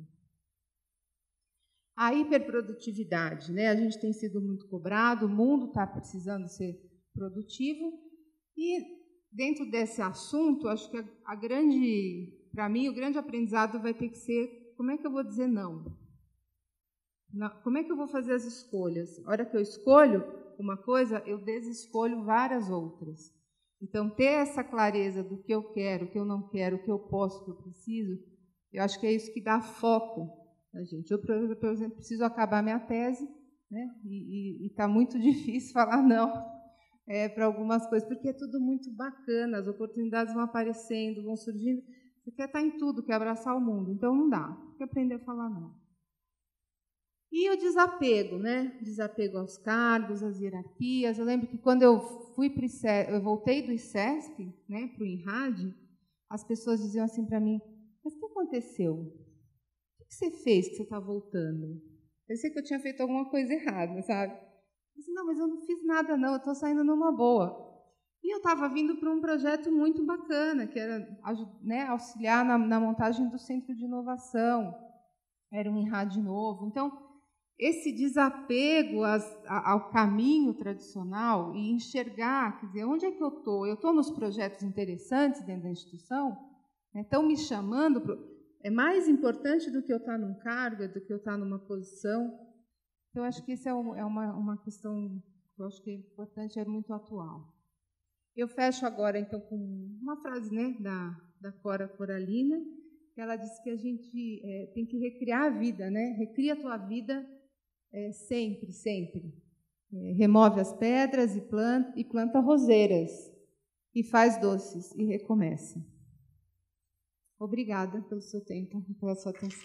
A hiperprodutividade, né? A gente tem sido muito cobrado, o mundo está precisando ser produtivo, e dentro desse assunto, acho que a, a grande, para mim, o grande aprendizado vai ter que ser como é que eu vou dizer não? não? Como é que eu vou fazer as escolhas? A hora que eu escolho uma coisa, eu desescolho várias outras. Então, ter essa clareza do que eu quero, o que eu não quero, o que eu posso, o que eu preciso, eu acho que é isso que dá foco a gente. Eu, por exemplo, preciso acabar minha tese, né? E está muito difícil falar não é, para algumas coisas, porque é tudo muito bacana, as oportunidades vão aparecendo, vão surgindo. Você quer estar em tudo, quer abraçar o mundo, então não dá. Tem que aprender a falar não. E o desapego, né? Desapego aos cargos, às hierarquias. Eu lembro que quando eu fui para eu voltei do ICESP, né, para o INRAD, as pessoas diziam assim para mim: mas o que aconteceu? O que você fez que você está voltando? Parecia que eu tinha feito alguma coisa errada, sabe? Eu disse, não, mas eu não fiz nada, não, eu estou saindo numa boa. E eu estava vindo para um projeto muito bacana, que era, né, auxiliar na, na montagem do Centro de Inovação. Era um INRAD novo. Então, esse desapego às, ao caminho tradicional e enxergar, quer dizer, onde é que eu estou? Eu estou nos projetos interessantes dentro da instituição? Estão me chamando? Pro... É mais importante do que eu estar num cargo, do que eu estar numa posição. Então, acho que isso é uma, uma questão que eu acho que é importante, é muito atual. Eu fecho agora, então, com uma frase, né, da, da Cora Coralina, que ela disse que a gente é, tem que recriar a vida, né? Recria a tua vida é, sempre, sempre. É, remove as pedras e planta, e planta roseiras, e faz doces, e recomeça. Obrigada pelo seu tempo e pela sua atenção.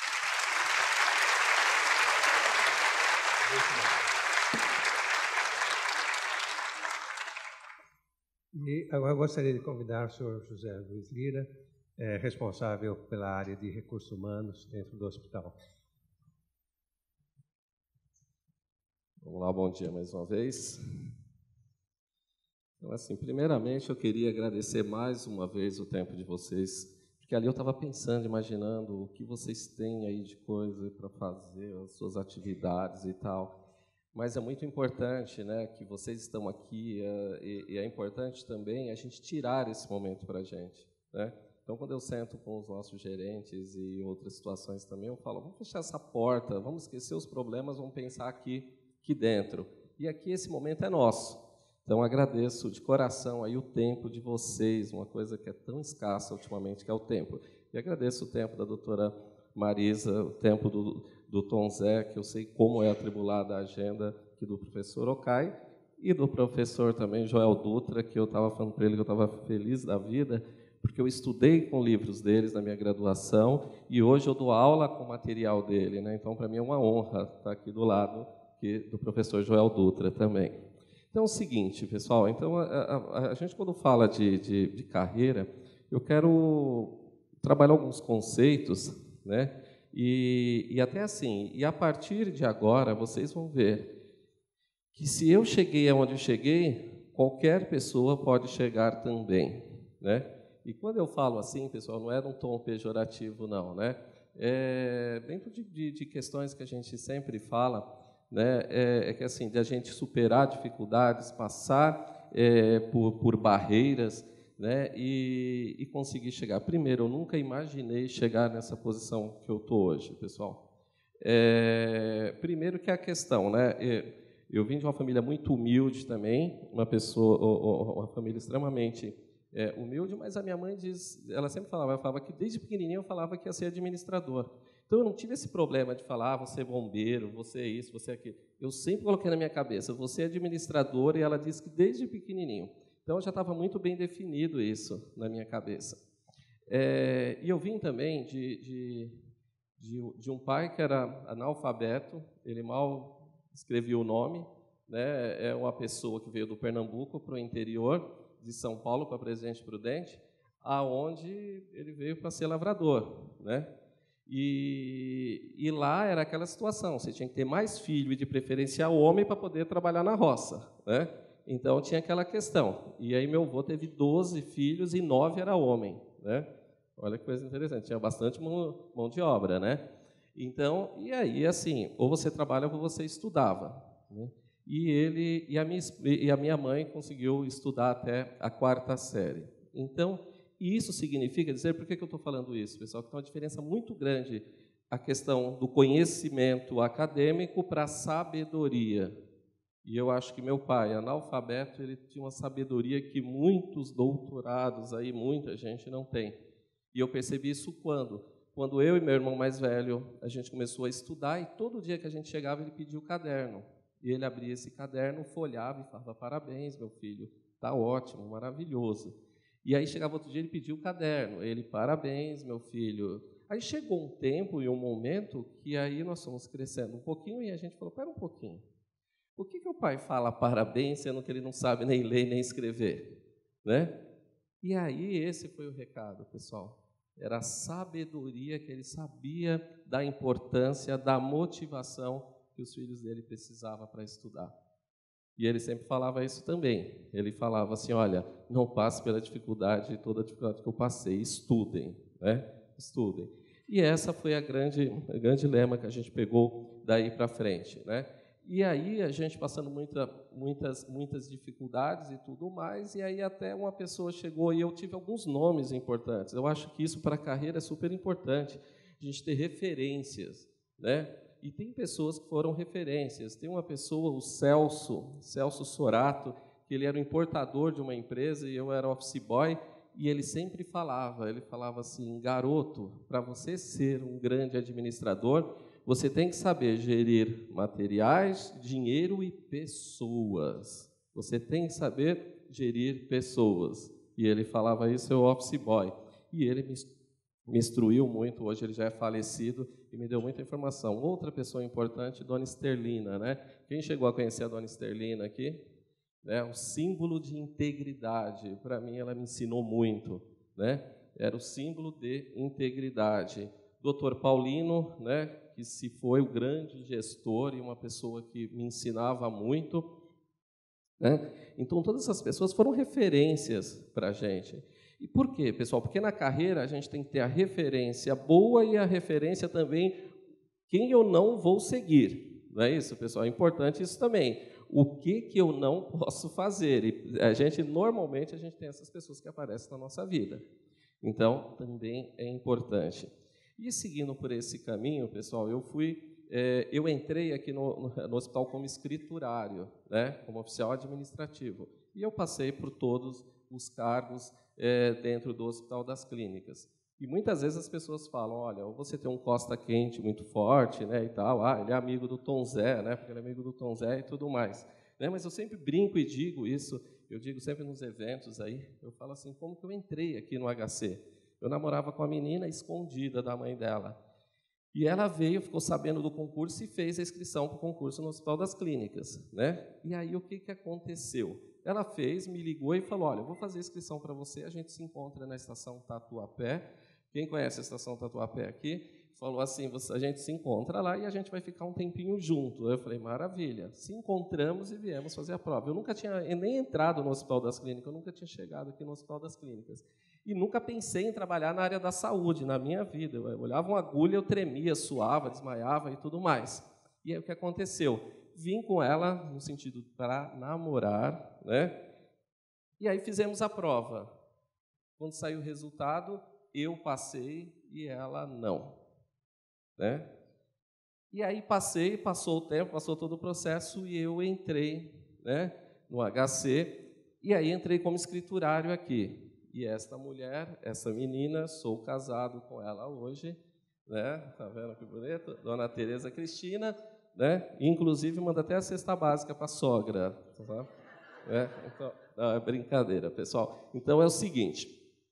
E agora eu gostaria de convidar o senhor José Luiz Lira, é, responsável pela área de recursos humanos dentro do hospital. Vamos lá, bom dia mais uma vez. Então, assim, primeiramente eu queria agradecer mais uma vez o tempo de vocês, porque ali eu estava pensando, imaginando o que vocês têm aí de coisa para fazer, as suas atividades e tal. Mas é muito importante, né, que vocês estão aqui, é, e, e é importante também a gente tirar esse momento para a gente, né? Então, quando eu sento com os nossos gerentes e outras situações também, eu falo, vamos fechar essa porta, vamos esquecer os problemas, vamos pensar aqui, aqui dentro. E aqui esse momento é nosso. Então, agradeço de coração aí o tempo de vocês, uma coisa que é tão escassa ultimamente, que é o tempo. E agradeço o tempo da doutora Marisa, o tempo do, do Tom Zé, que eu sei como é atribulada a agenda aqui do professor Ocai, e do professor também Joel Dutra, que eu estava falando para ele que eu estava feliz da vida, porque eu estudei com livros deles na minha graduação, e hoje eu dou aula com o material dele, né? Então, para mim é uma honra estar aqui do lado aqui do professor Joel Dutra também. Então, é o seguinte, pessoal, então, a, a, a gente, quando fala de, de, de carreira, eu quero trabalhar alguns conceitos, né? E, e até assim, e a partir de agora, vocês vão ver que se eu cheguei aonde eu cheguei, qualquer pessoa pode chegar também, né? E quando eu falo assim, pessoal, não é num tom pejorativo, não, né? É, dentro de, de, de questões que a gente sempre fala, né, é, é que assim, de a gente superar dificuldades, passar é, por, por barreiras, né, e, e conseguir chegar. Primeiro, eu nunca imaginei chegar nessa posição que eu estou hoje, pessoal. É, primeiro que é a questão, né, eu vim de uma família muito humilde também, uma pessoa, uma família extremamente é, humilde, mas a minha mãe diz, ela sempre falava, ela falava que desde pequenininho eu falava que ia ser administrador. Então, eu não tive esse problema de falar, ah, você é bombeiro, você é isso, você é aquilo. Eu sempre coloquei na minha cabeça, você é administrador, e ela disse que desde pequenininho. Então, já estava muito bem definido isso na minha cabeça. É, e eu vim também de, de, de, de um pai que era analfabeto, ele mal escrevia o nome, né? É uma pessoa que veio do Pernambuco para o interior de São Paulo, para Presidente Prudente, aonde ele veio para ser lavrador, né? E, e lá era aquela situação, você tinha que ter mais filho e de preferência homem para poder trabalhar na roça, né? Então tinha aquela questão. E aí meu avô teve doze filhos e nove era homem, né? Olha que coisa interessante, tinha bastante mão, mão de obra, né? Então, e aí assim, ou você trabalha ou você estudava, né? E ele e a minha e a minha mãe conseguiu estudar até a quarta série. Então, isso significa dizer, por que que eu estou falando isso, pessoal? Que tem uma diferença muito grande a questão do conhecimento acadêmico para a sabedoria. E eu acho que meu pai, analfabeto, ele tinha uma sabedoria que muitos doutorados aí, muita gente não tem. E eu percebi isso quando? Quando eu e meu irmão mais velho, a gente começou a estudar e todo dia que a gente chegava, ele pedia o caderno. E ele abria esse caderno, folhava e falava, parabéns, meu filho, está ótimo, maravilhoso. E aí chegava outro dia, ele pedia o caderno, ele, parabéns, meu filho. Aí chegou um tempo e um momento que aí nós fomos crescendo um pouquinho e a gente falou, pera um pouquinho, por que que o pai fala parabéns, sendo que ele não sabe nem ler nem escrever? Né? E aí esse foi o recado, pessoal. Era a sabedoria que ele sabia da importância, da motivação que os filhos dele precisavam para estudar. E ele sempre falava isso também. Ele falava assim, olha, não passe pela dificuldade, toda a dificuldade que eu passei, estudem, né? Estudem. E essa foi a grande, a grande lema que a gente pegou daí para frente, né? E aí a gente passando muita, muitas, muitas dificuldades e tudo mais, e aí até uma pessoa chegou e eu tive alguns nomes importantes. Eu acho que isso para a carreira é super importante, a gente ter referências, né? E tem pessoas que foram referências. Tem uma pessoa, o Celso, Celso Sorato, que ele era o importador de uma empresa e eu era office boy, e ele sempre falava, ele falava assim, garoto, para você ser um grande administrador, você tem que saber gerir materiais, dinheiro e pessoas. Você tem que saber gerir pessoas. E ele falava isso, eu office boy. E ele me me instruiu muito, hoje ele já é falecido e me deu muita informação. Outra pessoa importante, Dona Esterlina, né? Quem chegou a conhecer a Dona Esterlina aqui? É o símbolo de integridade. Para mim, ela me ensinou muito, né? Era o símbolo de integridade. doutor Paulino, né? Que se foi o grande gestor e uma pessoa que me ensinava muito, né? Então, todas essas pessoas foram referências para a gente. E por quê, pessoal? Porque na carreira a gente tem que ter a referência boa e a referência também quem eu não vou seguir. Não é isso, pessoal? É importante isso também. O que, que eu não posso fazer? E a gente, normalmente, a gente tem essas pessoas que aparecem na nossa vida. Então, também é importante. E seguindo por esse caminho, pessoal, eu fui, é, eu entrei aqui no, no hospital como escriturário, né, como oficial administrativo. E eu passei por todos os cargos É, dentro do Hospital das Clínicas. E muitas vezes as pessoas falam, olha, ou você tem um costa quente muito forte, né, e tal, ah, ele é amigo do Tom Zé, né, porque ele é amigo do Tom Zé e tudo mais. Né, mas eu sempre brinco e digo isso, eu digo sempre nos eventos aí, eu falo assim, como que eu entrei aqui no H C? Eu namorava com a menina escondida da mãe dela. E ela veio, ficou sabendo do concurso e fez a inscrição para o concurso no Hospital das Clínicas. Né? E aí o que, que aconteceu? Ela fez, me ligou e falou, olha, eu vou fazer a inscrição para você, a gente se encontra na estação Tatuapé. Quem conhece a estação Tatuapé aqui? Falou assim, a gente se encontra lá e a gente vai ficar um tempinho junto. Eu falei, maravilha. Se encontramos e viemos fazer a prova. Eu nunca tinha nem entrado no Hospital das Clínicas, eu nunca tinha chegado aqui no Hospital das Clínicas. E nunca pensei em trabalhar na área da saúde, na minha vida. Eu olhava uma agulha, eu tremia, suava, desmaiava e tudo mais. E aí o que aconteceu? Vim com ela, no sentido para namorar, né? E aí fizemos a prova. Quando saiu o resultado, eu passei e ela não. Né? E aí passei, passou o tempo, passou todo o processo e eu entrei, né, no H C, e aí entrei como escriturário aqui. E esta mulher, essa menina, sou casado com ela hoje, né? Tá vendo que bonito? Dona Tereza Cristina, né? Inclusive manda até a cesta básica para a sogra, tá? É, então, não, é brincadeira, pessoal. Então é o seguinte,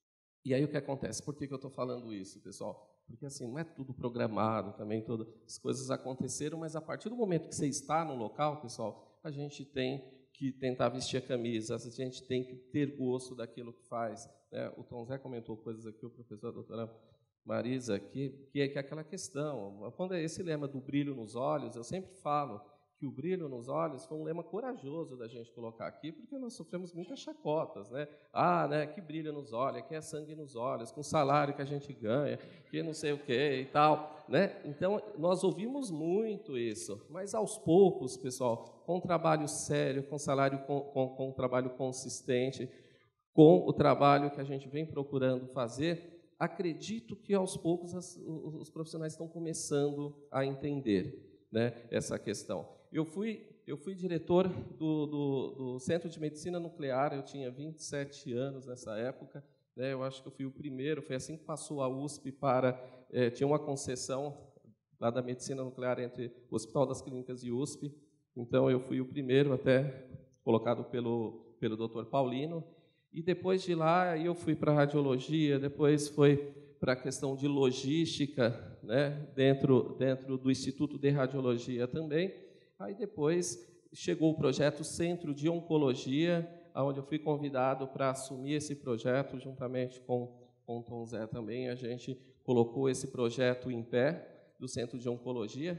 E aí o que acontece? Por que que eu estou falando isso, pessoal? Porque assim, não é tudo programado também, todas as coisas aconteceram, mas a partir do momento que você está no local, pessoal, a gente tem que tentar vestir a camisa, a gente tem que ter gosto daquilo que faz. Né? O Tom Zé comentou coisas aqui, o professor, a doutora Marisa, que, que é, que é aquela questão. Quando é esse lema do brilho nos olhos, eu sempre falo que o brilho nos olhos foi um lema corajoso da gente colocar aqui, porque nós sofremos muitas chacotas, né? Ah, né, que brilho nos olhos, que é sangue nos olhos, com o salário que a gente ganha, que não sei o quê e tal, né? Então, nós ouvimos muito isso, mas aos poucos, pessoal, com um trabalho sério, com salário com, com, com um trabalho consistente, com o trabalho que a gente vem procurando fazer, acredito que aos poucos as, os profissionais estão começando a entender, né, essa questão. Eu fui, eu fui diretor do, do, do Centro de Medicina Nuclear, eu tinha vinte e sete anos nessa época, né, eu acho que eu fui o primeiro, foi assim que passou a U S P para... Eh, tinha uma concessão lá da Medicina Nuclear entre o Hospital das Clínicas e U S P, então eu fui o primeiro, até colocado pelo, pelo doutor Paulino, e depois de lá eu fui para a radiologia, depois foi para a questão de logística, né, dentro, dentro do Instituto de Radiologia também. Aí depois chegou o projeto Centro de Oncologia, onde eu fui convidado para assumir esse projeto, juntamente com, com o Tom Zé também. A gente colocou esse projeto em pé, do Centro de Oncologia,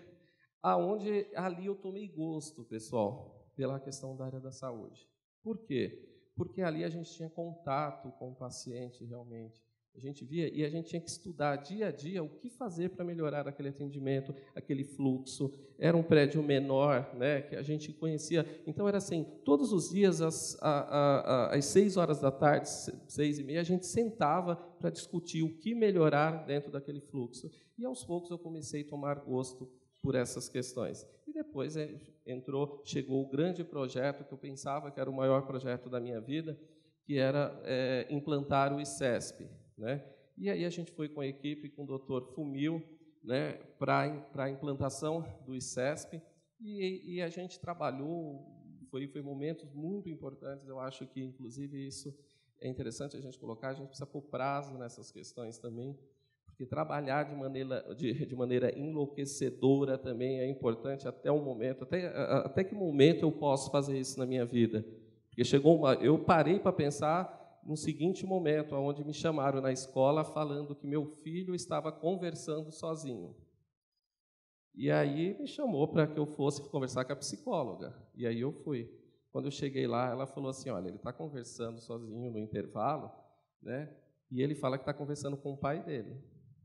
aonde ali eu tomei gosto, pessoal, pela questão da área da saúde. Por quê? Porque ali a gente tinha contato com o paciente realmente. A gente via e a gente tinha que estudar dia a dia o que fazer para melhorar aquele atendimento, aquele fluxo. Era um prédio menor, né, que a gente conhecia. Então, era assim, todos os dias, às, às seis horas da tarde, seis e meia, a gente sentava para discutir o que melhorar dentro daquele fluxo. E, aos poucos, eu comecei a tomar gosto por essas questões. E depois é, entrou, chegou o grande projeto, que eu pensava que era o maior projeto da minha vida, que era é, implantar o I C E S P. Né? E aí a gente foi com a equipe, com o doutor Fumil, né, para a implantação do I C E S P, e, e a gente trabalhou, foi, foi momentos muito importantes, eu acho que, inclusive, isso é interessante a gente colocar, a gente precisa pôr prazo nessas questões também, porque trabalhar de maneira, de, de maneira enlouquecedora também é importante até o momento, até, até que momento eu posso fazer isso na minha vida? Porque chegou uma, eu parei para pensar no seguinte momento, onde me chamaram na escola falando que meu filho estava conversando sozinho. E aí me chamou para que eu fosse conversar com a psicóloga. E aí eu fui. Quando eu cheguei lá, ela falou assim, olha, ele está conversando sozinho no intervalo, né? E ele fala que está conversando com o pai dele.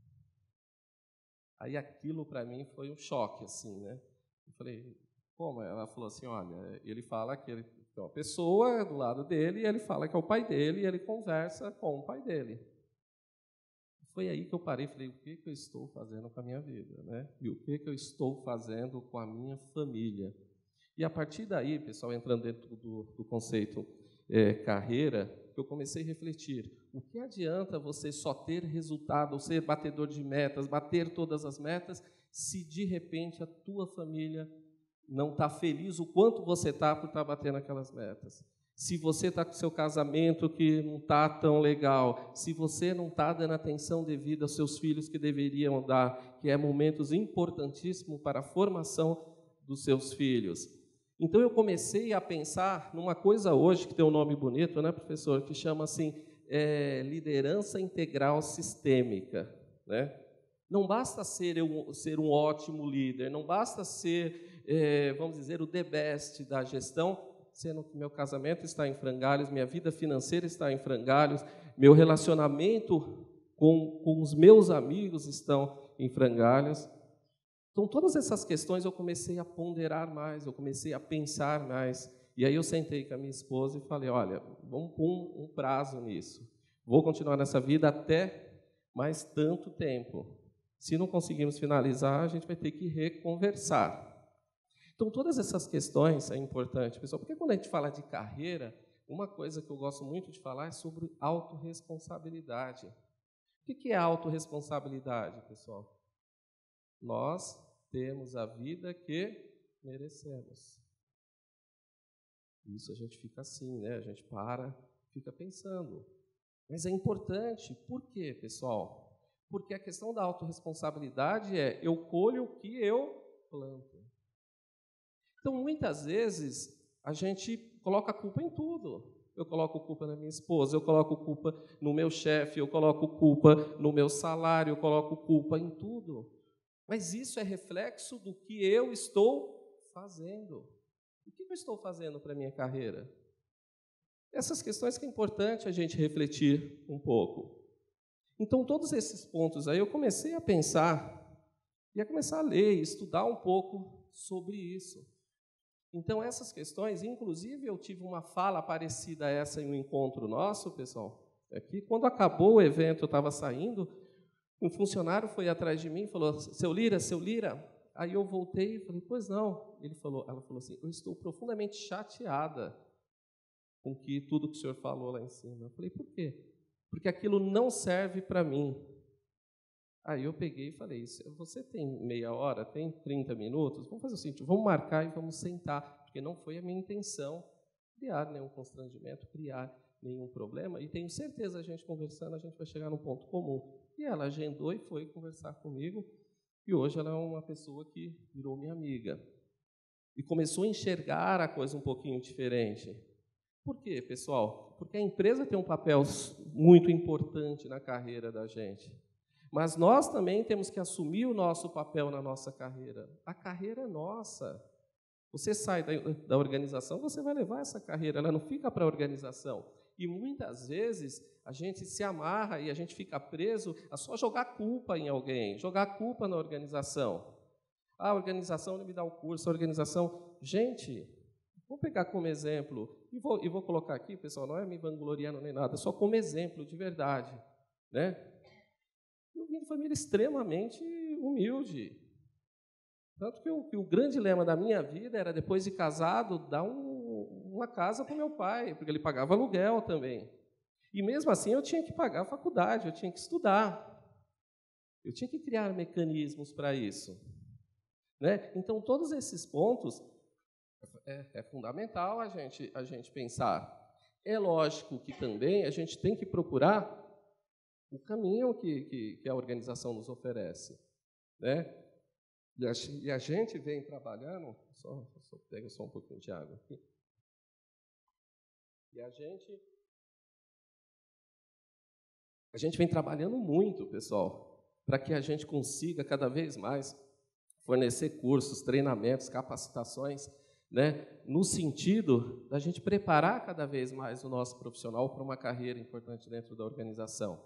Aí aquilo para mim foi um choque, assim, né? Eu falei, como? Ela falou assim, olha, ele fala que ele tem uma pessoa do lado dele e ele fala que é o pai dele e ele conversa com o pai dele. Foi aí que eu parei e falei, o que, que eu estou fazendo com a minha vida, né? E o que, que eu estou fazendo com a minha família? E a partir daí, pessoal, entrando dentro do, do conceito é, carreira, eu comecei a refletir, o que adianta você só ter resultado, ou ser batedor de metas, bater todas as metas, se de repente a tua família não está feliz o quanto você está por estar batendo aquelas metas? Se você está com seu casamento que não está tão legal, se você não está dando atenção devida aos seus filhos que deveriam dar, que é momentos importantíssimos para a formação dos seus filhos. Então, eu comecei a pensar numa coisa hoje, que tem um nome bonito, né, professor, que chama assim, é, liderança integral sistêmica, né? Não basta ser um, ser um ótimo líder, não basta ser, é, vamos dizer, o the best da gestão, sendo que meu casamento está em frangalhos, minha vida financeira está em frangalhos, meu relacionamento com, com os meus amigos estão em frangalhos. Então, todas essas questões eu comecei a ponderar mais, eu comecei a pensar mais. E aí eu sentei com a minha esposa e falei, olha, vamos pôr um, um prazo nisso. Vou continuar nessa vida até mais tanto tempo. Se não conseguirmos finalizar, a gente vai ter que reconversar. Então, todas essas questões é importante, pessoal, porque quando a gente fala de carreira, uma coisa que eu gosto muito de falar é sobre autorresponsabilidade. O que é autorresponsabilidade, pessoal? Nós temos a vida que merecemos. Isso a gente fica assim, né? A gente para, fica pensando. Mas é importante. Por quê, pessoal? Porque a questão da autorresponsabilidade é eu colho o que eu planto. Então, muitas vezes, a gente coloca a culpa em tudo. Eu coloco culpa na minha esposa, eu coloco culpa no meu chefe, eu coloco culpa no meu salário, eu coloco culpa em tudo. Mas isso é reflexo do que eu estou fazendo. O que eu estou fazendo para a minha carreira? Essas questões que é importante a gente refletir um pouco. Então, todos esses pontos aí, eu comecei a pensar, e a começar a ler e estudar um pouco sobre isso. Então, essas questões, inclusive, eu tive uma fala parecida a essa em um encontro nosso, pessoal, aqui. Quando acabou o evento, eu estava saindo, um funcionário foi atrás de mim e falou, seu Lira, seu Lira. Aí eu voltei e falei, pois não. Ele falou, ela falou assim, eu estou profundamente chateada com que, tudo que o senhor falou lá em cima. Eu falei, por quê? Porque aquilo não serve para mim. Aí eu peguei e falei, você tem meia hora, tem trinta minutos? Vamos fazer o seguinte, vamos marcar e vamos sentar, porque não foi a minha intenção criar nenhum constrangimento, criar nenhum problema, e tenho certeza, a gente conversando, a gente vai chegar num ponto comum. E ela agendou e foi conversar comigo, e hoje ela é uma pessoa que virou minha amiga. E começou a enxergar a coisa um pouquinho diferente. Por quê, pessoal? Porque a empresa tem um papel muito importante na carreira da gente. Mas nós também temos que assumir o nosso papel na nossa carreira. A carreira é nossa. Você sai da, da organização, você vai levar essa carreira, ela não fica para a organização. E muitas vezes a gente se amarra e a gente fica preso a só jogar culpa em alguém, jogar culpa na organização. Ah, a organização não me dá o curso, a organização... Gente, vou pegar como exemplo, e vou, e vou colocar aqui, pessoal, não é me vangloriando nem nada, só como exemplo de verdade, né? Eu vim de família extremamente humilde. Tanto que o, que o grande lema da minha vida era, depois de casado, dar um, uma casa para o meu pai, porque ele pagava aluguel também. E mesmo assim eu tinha que pagar a faculdade, eu tinha que estudar. Eu tinha que criar mecanismos para isso. Né? Então, todos esses pontos é, é fundamental a gente, a gente pensar. É lógico que também a gente tem que procurar o caminho que, que, que a organização nos oferece. Né? E, a, e a gente vem trabalhando... Só, só pega só um pouquinho de água aqui. E a gente... A gente vem trabalhando muito, pessoal, para que a gente consiga cada vez mais fornecer cursos, treinamentos, capacitações, né, no sentido da gente preparar cada vez mais o nosso profissional para uma carreira importante dentro da organização.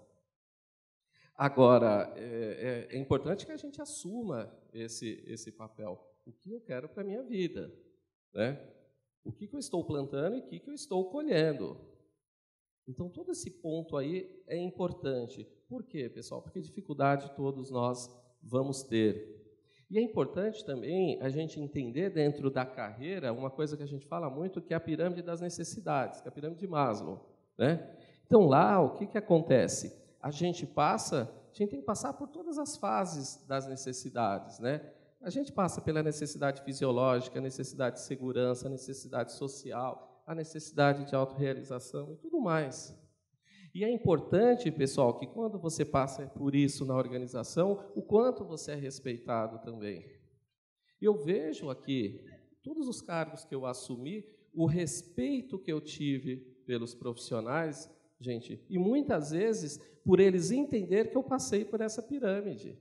Agora, é, é, é importante que a gente assuma esse, esse papel. O que eu quero para a minha vida? Né? O que, que eu estou plantando e o que, que eu estou colhendo? Então, todo esse ponto aí é importante. Por quê, pessoal? Porque dificuldade todos nós vamos ter. E é importante também a gente entender dentro da carreira uma coisa que a gente fala muito, que é a pirâmide das necessidades, que é a pirâmide de Maslow. Né? Então, lá, o que, que acontece? A gente passa, a gente tem que passar por todas as fases das necessidades. Né? A gente passa pela necessidade fisiológica, a necessidade de segurança, a necessidade social, a necessidade de autorrealização e tudo mais. E é importante, pessoal, que quando você passa por isso na organização, o quanto você é respeitado também. Eu vejo aqui, todos os cargos que eu assumi, o respeito que eu tive pelos profissionais, gente, e muitas vezes por eles entender que eu passei por essa pirâmide.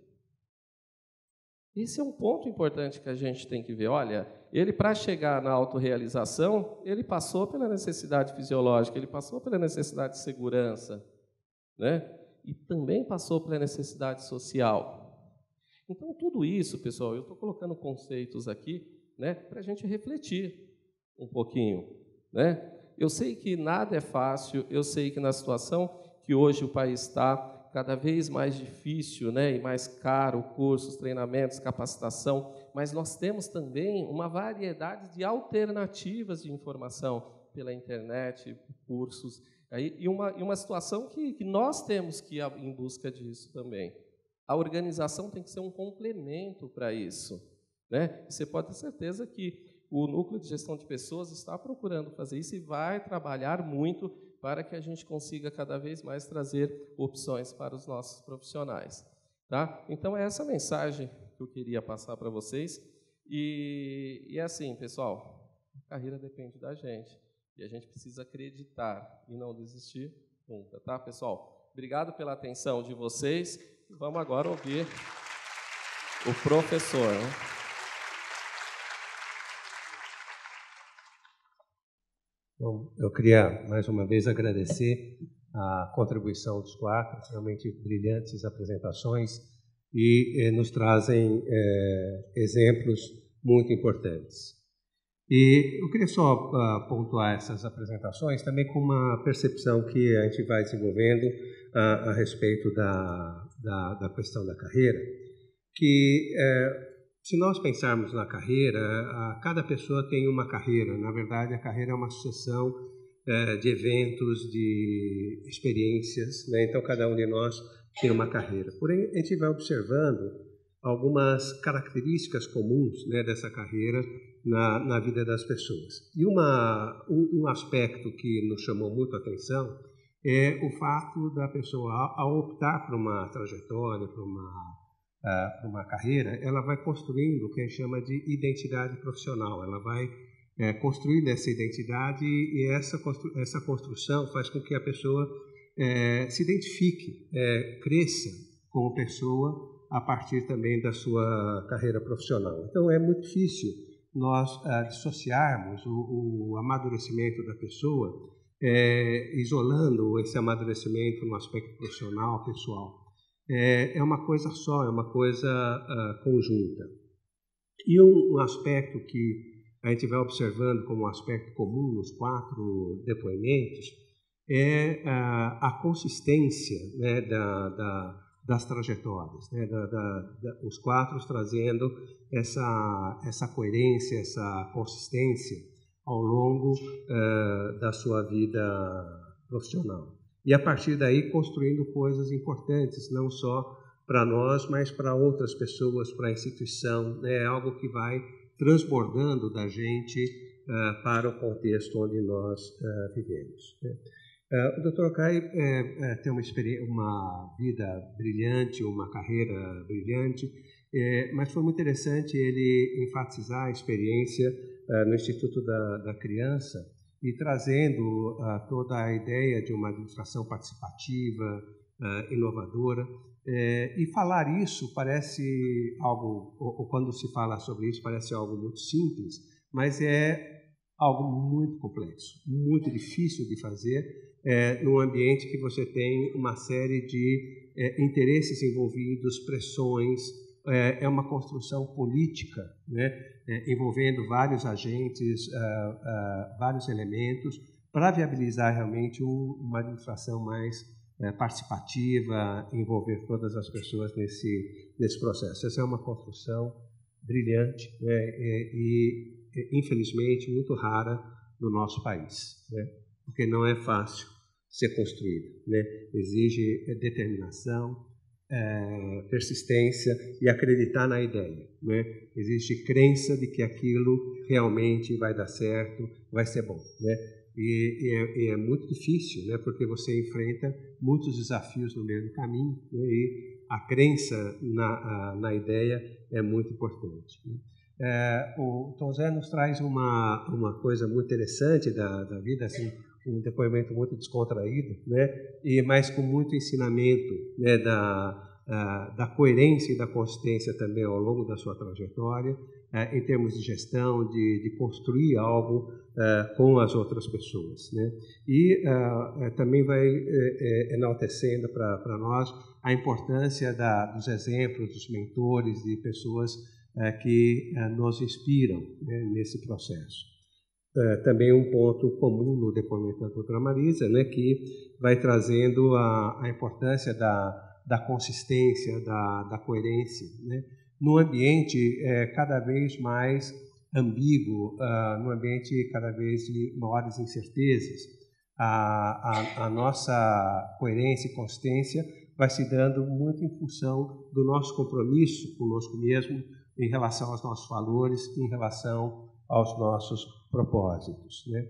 Esse é um ponto importante que a gente tem que ver. Olha, ele, para chegar na autorrealização, ele passou pela necessidade fisiológica, ele passou pela necessidade de segurança, né? E também passou pela necessidade social. Então, tudo isso, pessoal, eu estou colocando conceitos aqui, né, para a gente refletir um pouquinho. Né? Eu sei que nada é fácil, eu sei que na situação que hoje o país está, cada vez mais difícil, né, e mais caro, cursos, treinamentos, capacitação, mas nós temos também uma variedade de alternativas de informação pela internet, cursos, aí, e, uma, e uma situação que, que nós temos que ir em busca disso também. A organização tem que ser um complemento para isso. Né? Você pode ter certeza que o Núcleo de Gestão de Pessoas está procurando fazer isso e vai trabalhar muito para que a gente consiga cada vez mais trazer opções para os nossos profissionais. Tá? Então, é essa mensagem que eu queria passar para vocês. E, e assim, pessoal, a carreira depende da gente. E a gente precisa acreditar e não desistir nunca. Tá, pessoal? Obrigado pela atenção de vocês. Vamos agora ouvir o professor. Né? Bom, eu queria, mais uma vez, agradecer a contribuição dos quatro, realmente brilhantes apresentações, e eh, nos trazem eh, exemplos muito importantes. E eu queria só uh, pontuar essas apresentações também com uma percepção que a gente vai desenvolvendo uh, a respeito da, da, da questão da carreira, que eh, se nós pensarmos na carreira, a, cada pessoa tem uma carreira. Na verdade, a carreira é uma sucessão eh, de eventos, de experiências, né? Então, cada um de nós tem uma carreira. Porém, a gente vai observando algumas características comuns, né, dessa carreira na, na vida das pessoas. E uma, um, um aspecto que nos chamou muito a atenção é o fato da pessoa, ao, ao optar por uma trajetória, por uma, uh, por uma carreira, ela vai construindo o que a gente chama de identidade profissional. Ela vai é, construindo essa identidade e essa, constru, essa construção faz com que a pessoa é, se identifique, é, cresça como pessoa a partir também da sua carreira profissional. Então, é muito difícil nós ah, dissociarmos o, o amadurecimento da pessoa, é, isolando esse amadurecimento no aspecto profissional, pessoal. É, é uma coisa só, é uma coisa ah, conjunta. E um, um aspecto que a gente vai observando como um aspecto comum nos quatro depoimentos é ah, a consistência, né, da, da das trajetórias, né? da, da, da, os quatro trazendo essa, essa coerência, essa consistência ao longo uh, da sua vida profissional. E, a partir daí, construindo coisas importantes, não só para nós, mas para outras pessoas, para a instituição. É algo que vai transbordando da gente uh, para o contexto onde nós uh, vivemos. Né? Uh, o doutor Cai é, é, tem uma, uma vida brilhante, uma carreira brilhante, é, mas foi muito interessante ele enfatizar a experiência uh, no Instituto da, da Criança e trazendo uh, toda a ideia de uma administração participativa, uh, inovadora. É, e falar isso parece algo, ou, ou quando se fala sobre isso, parece algo muito simples, mas é algo muito complexo, muito difícil de fazer, é, num ambiente que você tem uma série de é, interesses envolvidos, pressões, é, é uma construção política, né, é, envolvendo vários agentes, uh, uh, vários elementos, para viabilizar realmente um, uma administração mais é, participativa, envolver todas as pessoas nesse, nesse processo. Essa é uma construção brilhante, né, e, e, infelizmente, muito rara no nosso país, né, porque não é fácil ser construída, né? Exige determinação, é, persistência e acreditar na ideia, né? Existe crença de que aquilo realmente vai dar certo, vai ser bom, né? E, e, é, e é muito difícil, né? Porque você enfrenta muitos desafios no meio do caminho, né? E a crença na, a, na ideia é muito importante, né? É, o Tom Zé nos traz uma, uma coisa muito interessante da, da vida, assim, um depoimento muito descontraído, né, e mas com muito ensinamento, né, da, a, da coerência e da consistência também ao longo da sua trajetória, é, em termos de gestão, de, de construir algo é, com as outras pessoas, né, e é, também vai é, enaltecendo para nós a importância da, dos exemplos, dos mentores, de pessoas é, que é, nos inspiram, né, nesse processo. Uh, também um ponto comum no depoimento da doutora Marisa, né, que vai trazendo a, a importância da, da consistência, da, da coerência, né, num ambiente é, cada vez mais ambíguo, uh, num ambiente cada vez de maiores incertezas. A, a, a nossa coerência e consistência vai se dando muito em função do nosso compromisso conosco mesmo, em relação aos nossos valores, em relação aos nossos propósitos, né?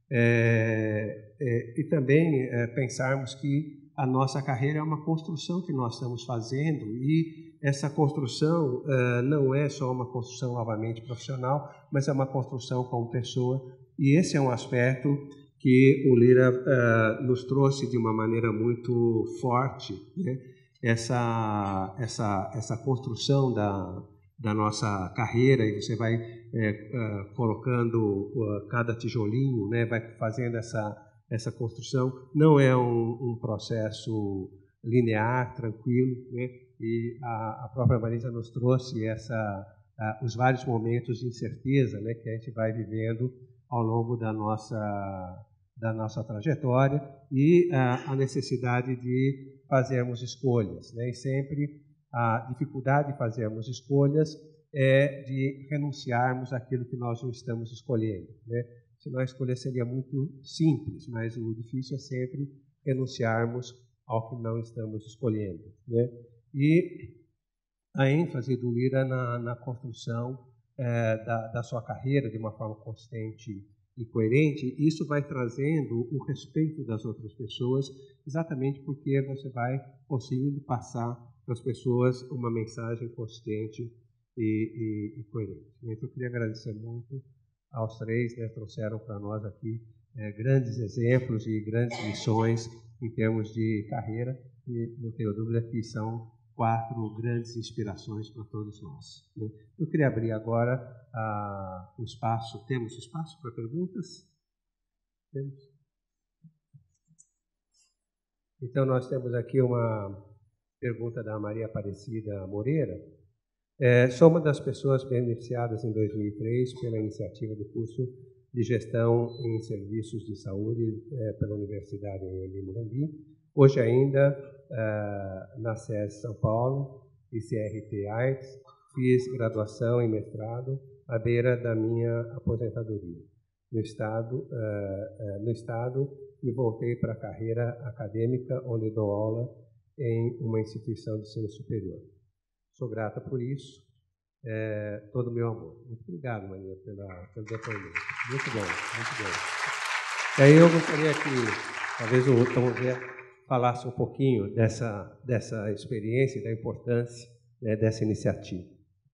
É, é, e também é, pensarmos que a nossa carreira é uma construção que nós estamos fazendo, e essa construção uh, não é só uma construção novamente profissional, mas é uma construção como pessoa, e esse é um aspecto que o Lira uh, nos trouxe de uma maneira muito forte, né? essa, essa, essa construção da, da nossa carreira, e você vai é, uh, colocando uh, cada tijolinho, né? vai fazendo essa, essa construção, não é um, um processo linear, tranquilo, né? E a, a própria Marisa nos trouxe essa, uh, os vários momentos de incerteza, né, que a gente vai vivendo ao longo da nossa, da nossa trajetória, e uh, a necessidade de fazermos escolhas, né? E sempre a dificuldade de fazermos escolhas é de renunciarmos àquilo que nós não estamos escolhendo, né? Se nós escolher seria muito simples, mas o difícil é sempre renunciarmos ao que não estamos escolhendo, né? E a ênfase do Lira na, na construção é, da, da sua carreira de uma forma consistente e coerente, isso vai trazendo o respeito das outras pessoas, exatamente porque você vai conseguindo passar para as pessoas uma mensagem consistente e, e, e coerente. Então, eu queria agradecer muito aos três, né, trouxeram para nós aqui é, grandes exemplos e grandes lições em termos de carreira, e não tenho dúvida que são quatro grandes inspirações para todos nós, né? Eu queria abrir agora ah, o espaço. Temos espaço para perguntas? Temos? Então, nós temos aqui uma pergunta da Maria Aparecida Moreira. É, sou uma das pessoas beneficiadas em dois mil e três pela iniciativa do curso de Gestão em Serviços de Saúde é, pela Universidade em Morumbi. Hoje ainda, uh, na S E S São Paulo e C R T Arts, fiz graduação e mestrado à beira da minha aposentadoria. No estado, uh, uh, no estado me voltei para a carreira acadêmica, onde dou aula em uma instituição de ensino superior. Sou grata por isso, é, todo o meu amor. Muito obrigado, Maria, pela, pelo depoimento. Muito bom, muito bom. E aí eu gostaria que, talvez o Tom Zé falasse um pouquinho dessa, dessa experiência e da importância, né, dessa iniciativa.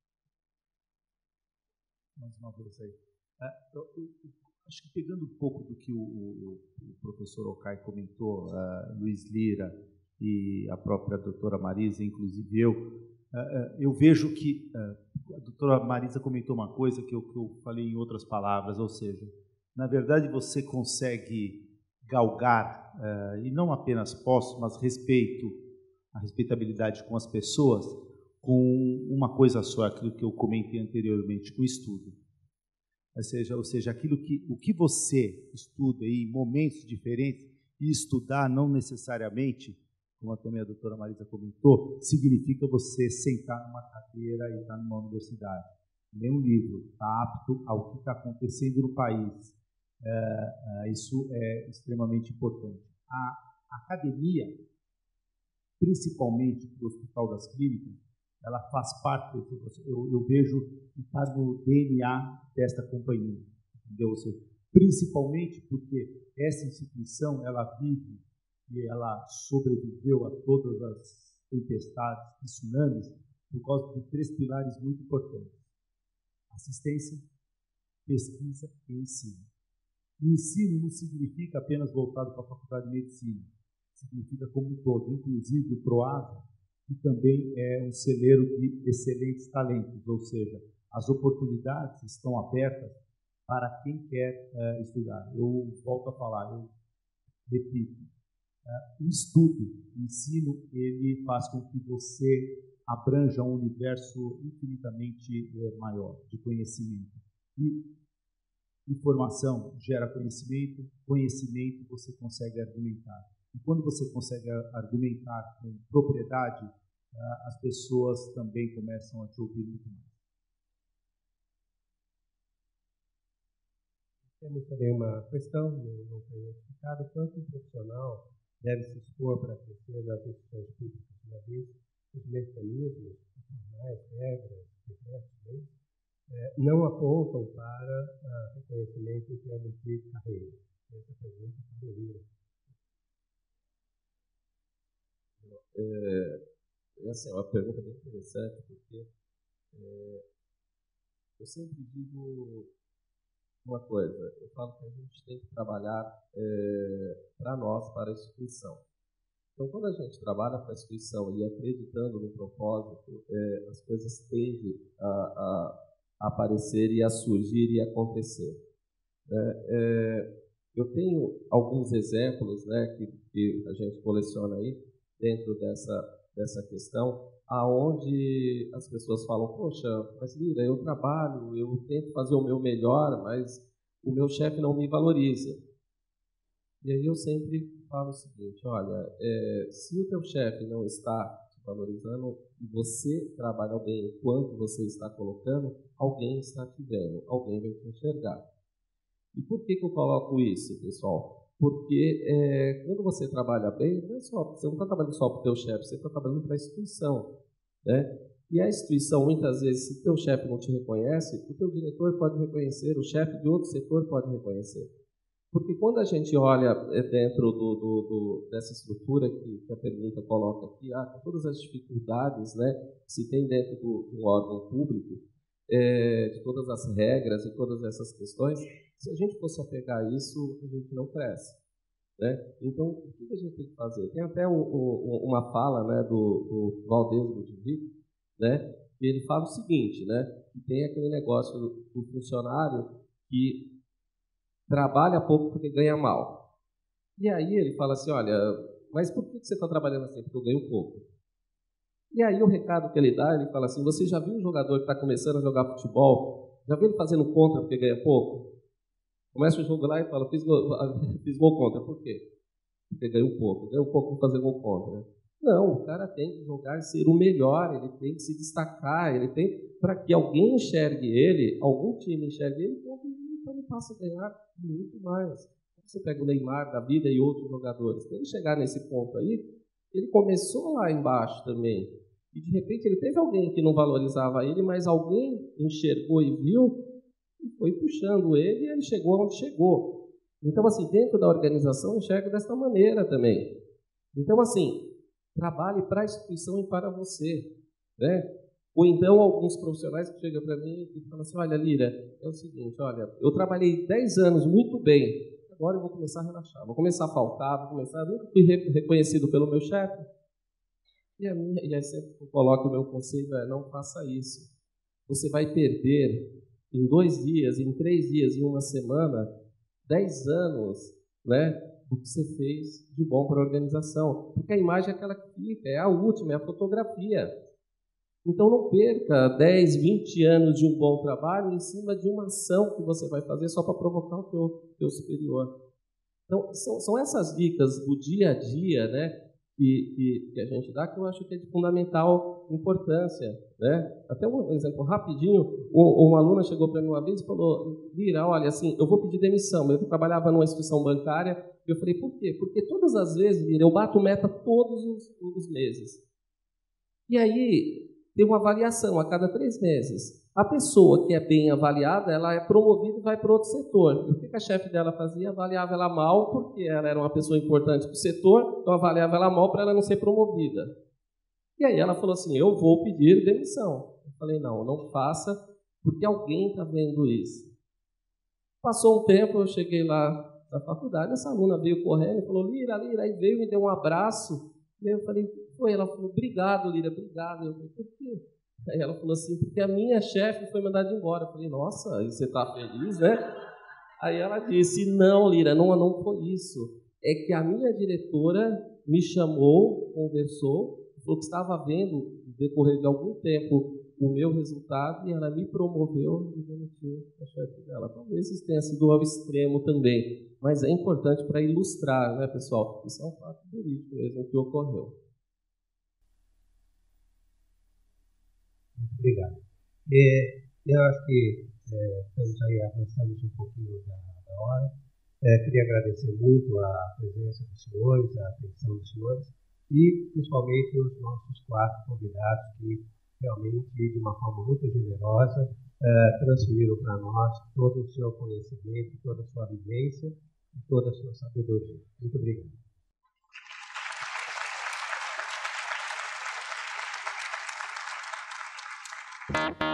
Mais uma vez aí. É, eu, eu, eu, acho que pegando um pouco do que o, o, o professor Okay comentou, uh, Luiz Lira e a própria doutora Marisa, inclusive eu, uh, eu vejo que uh, a doutora Marisa comentou uma coisa que eu, que eu falei em outras palavras, ou seja, na verdade você consegue galgar, uh, e não apenas posse, mas respeito, a respeitabilidade com as pessoas, com uma coisa só, aquilo que eu comentei anteriormente, com o estudo. Ou seja, ou seja aquilo que, o que você estuda em momentos diferentes, e estudar não necessariamente, como também a doutora Marisa comentou, significa você sentar numa cadeira e estar numa universidade. Ler um livro, está apto ao que está acontecendo no país. É, é, isso é extremamente importante. A academia, principalmente do Hospital das Clínicas, ela faz parte, eu, eu vejo que está no D N A desta companhia, entendeu? Ou seja, principalmente porque essa instituição, ela vive e ela sobreviveu a todas as tempestades e tsunamis por causa de três pilares muito importantes: assistência, pesquisa e ensino. E ensino não significa apenas voltado para a faculdade de medicina, significa como um todo, inclusive o PROAVA, que também é um celeiro de excelentes talentos, ou seja, as oportunidades estão abertas para quem quer uh, estudar. Eu volto a falar, eu repito, uh, o estudo, o ensino, ele faz com que você abranja um universo infinitamente uh, maior de conhecimento. E informação gera conhecimento, conhecimento você consegue argumentar. E quando você consegue argumentar com propriedade, as pessoas também começam a te ouvir muito mais. Temos também uma questão, não tenho explicado, quanto um profissional deve se expor para crescer nas instituições públicas, uma vez os mecanismos, formais, regras, decretos, leis, não apontam para reconhecimento em termos de carreira. É, é assim, é uma pergunta bem interessante, porque é, eu sempre digo uma coisa, eu falo que a gente tem que trabalhar é, para nós, para a instituição. Então, quando a gente trabalha para a instituição e acreditando no propósito, é, as coisas tendem a, a, a aparecer e a surgir e a acontecer. É, é, eu tenho alguns exemplos, né, que, que a gente coleciona aí dentro dessa, dessa questão, aonde as pessoas falam, poxa, mas Lira, eu trabalho, eu tento fazer o meu melhor, mas o meu chefe não me valoriza. E aí eu sempre falo o seguinte, olha, é, se o teu chefe não está te valorizando e você trabalha bem enquanto você está colocando, alguém está te vendo, alguém vai te enxergar. E por que que eu coloco isso, pessoal? Porque é, quando você trabalha bem, não é só, você não está trabalhando só para o teu chefe, você está trabalhando para a instituição, né? E a instituição, muitas vezes, se o teu chefe não te reconhece, o teu diretor pode reconhecer, o chefe de outro setor pode reconhecer. Porque quando a gente olha dentro do, do, do, dessa estrutura que, que a pergunta coloca aqui, ah, com todas as dificuldades, né, que se tem dentro do, do órgão público, é, de todas as regras e todas essas questões, se a gente fosse apegar a isso, a gente não cresce, né? Então, o que a gente tem que fazer? Tem até o, o, uma fala, né, do, do Valdez Ludwig, né, que ele fala o seguinte, né, que tem aquele negócio do, do funcionário que trabalha pouco porque ganha mal. E aí ele fala assim, olha, mas por que você está trabalhando assim? Porque eu ganho pouco. E aí o recado que ele dá, ele fala assim, você já viu um jogador que está começando a jogar futebol? Já viu ele fazendo contra porque ganha pouco? Começa o jogo lá e fala, fiz gol, fiz gol contra. Por quê? Porque ganhou pouco. Ganhou pouco para fazer gol contra. Não, o cara tem que jogar e ser o melhor, ele tem que se destacar, ele tem, para que alguém enxergue ele, algum time enxergue ele, então ele passa a ganhar muito mais. Você pega o Neymar da vida e outros jogadores. Para ele chegar nesse ponto aí, ele começou lá embaixo também. E de repente ele teve alguém que não valorizava ele, mas alguém enxergou e viu, e foi puxando ele e ele chegou onde chegou. Então, assim, dentro da organização, eu enxergo dessa maneira também. Então, assim, trabalhe para a instituição e para você, né? Ou então, alguns profissionais que chegam para mim e falam assim, olha, Lira, é o seguinte, olha, eu trabalhei dez anos muito bem, agora eu vou começar a relaxar, vou começar a faltar, vou começar, nunca fui reconhecido pelo meu chefe. E, a minha, e aí sempre eu coloco o meu conselho, é, não faça isso. Você vai perder em dois dias, em três dias, em uma semana, dez anos, né, do que você fez de bom para a organização. Porque a imagem é aquela que fica, é a última, é a fotografia. Então não perca dez, vinte anos de um bom trabalho em cima de uma ação que você vai fazer só para provocar o teu, teu superior. Então, são, são essas dicas do dia a dia, né, que, que, que a gente dá, que eu acho que é de fundamental importância, né? Até um exemplo rapidinho, um, uma aluna chegou para mim uma vez e falou, Lira, olha, assim, eu vou pedir demissão. Eu trabalhava numa instituição bancária, e eu falei, por quê? Porque todas as vezes, Lira, eu bato meta todos os, os meses. E aí, tem uma avaliação a cada três meses. A pessoa que é bem avaliada, ela é promovida e vai para outro setor. E o que a chefe dela fazia? Avaliava ela mal, porque ela era uma pessoa importante para o setor, então avaliava ela mal para ela não ser promovida. E aí ela falou assim, eu vou pedir demissão. Eu falei, não, não faça, porque alguém está vendo isso. Passou um tempo, eu cheguei lá na faculdade, essa aluna veio correndo e falou, Lira, Lira, aí veio, me deu um abraço. E aí eu falei, foi? Ela falou, obrigado, Lira, obrigado. Eu falei, por quê? Aí ela falou assim, porque a minha chefe foi mandada embora. Eu falei, nossa, e você está feliz, né? Aí ela disse, não, Lira, não, não foi isso. É que a minha diretora me chamou, conversou, falou que estava vendo, no decorrer de algum tempo, o meu resultado, e ela me promoveu e demitiu a chefe dela. Talvez isso tenha sido ao extremo também, mas é importante para ilustrar, né, pessoal? Isso é um fato verídico mesmo que ocorreu. Muito obrigado. É, eu acho que é, estamos aí, avançamos um pouquinho da, da hora. É, queria agradecer muito a presença dos senhores, a atenção dos senhores e, principalmente, os nossos quatro convidados que realmente, de uma forma muito generosa, é, transferiram para nós todo o seu conhecimento, toda a sua vivência e toda a sua sabedoria. Muito obrigado. Música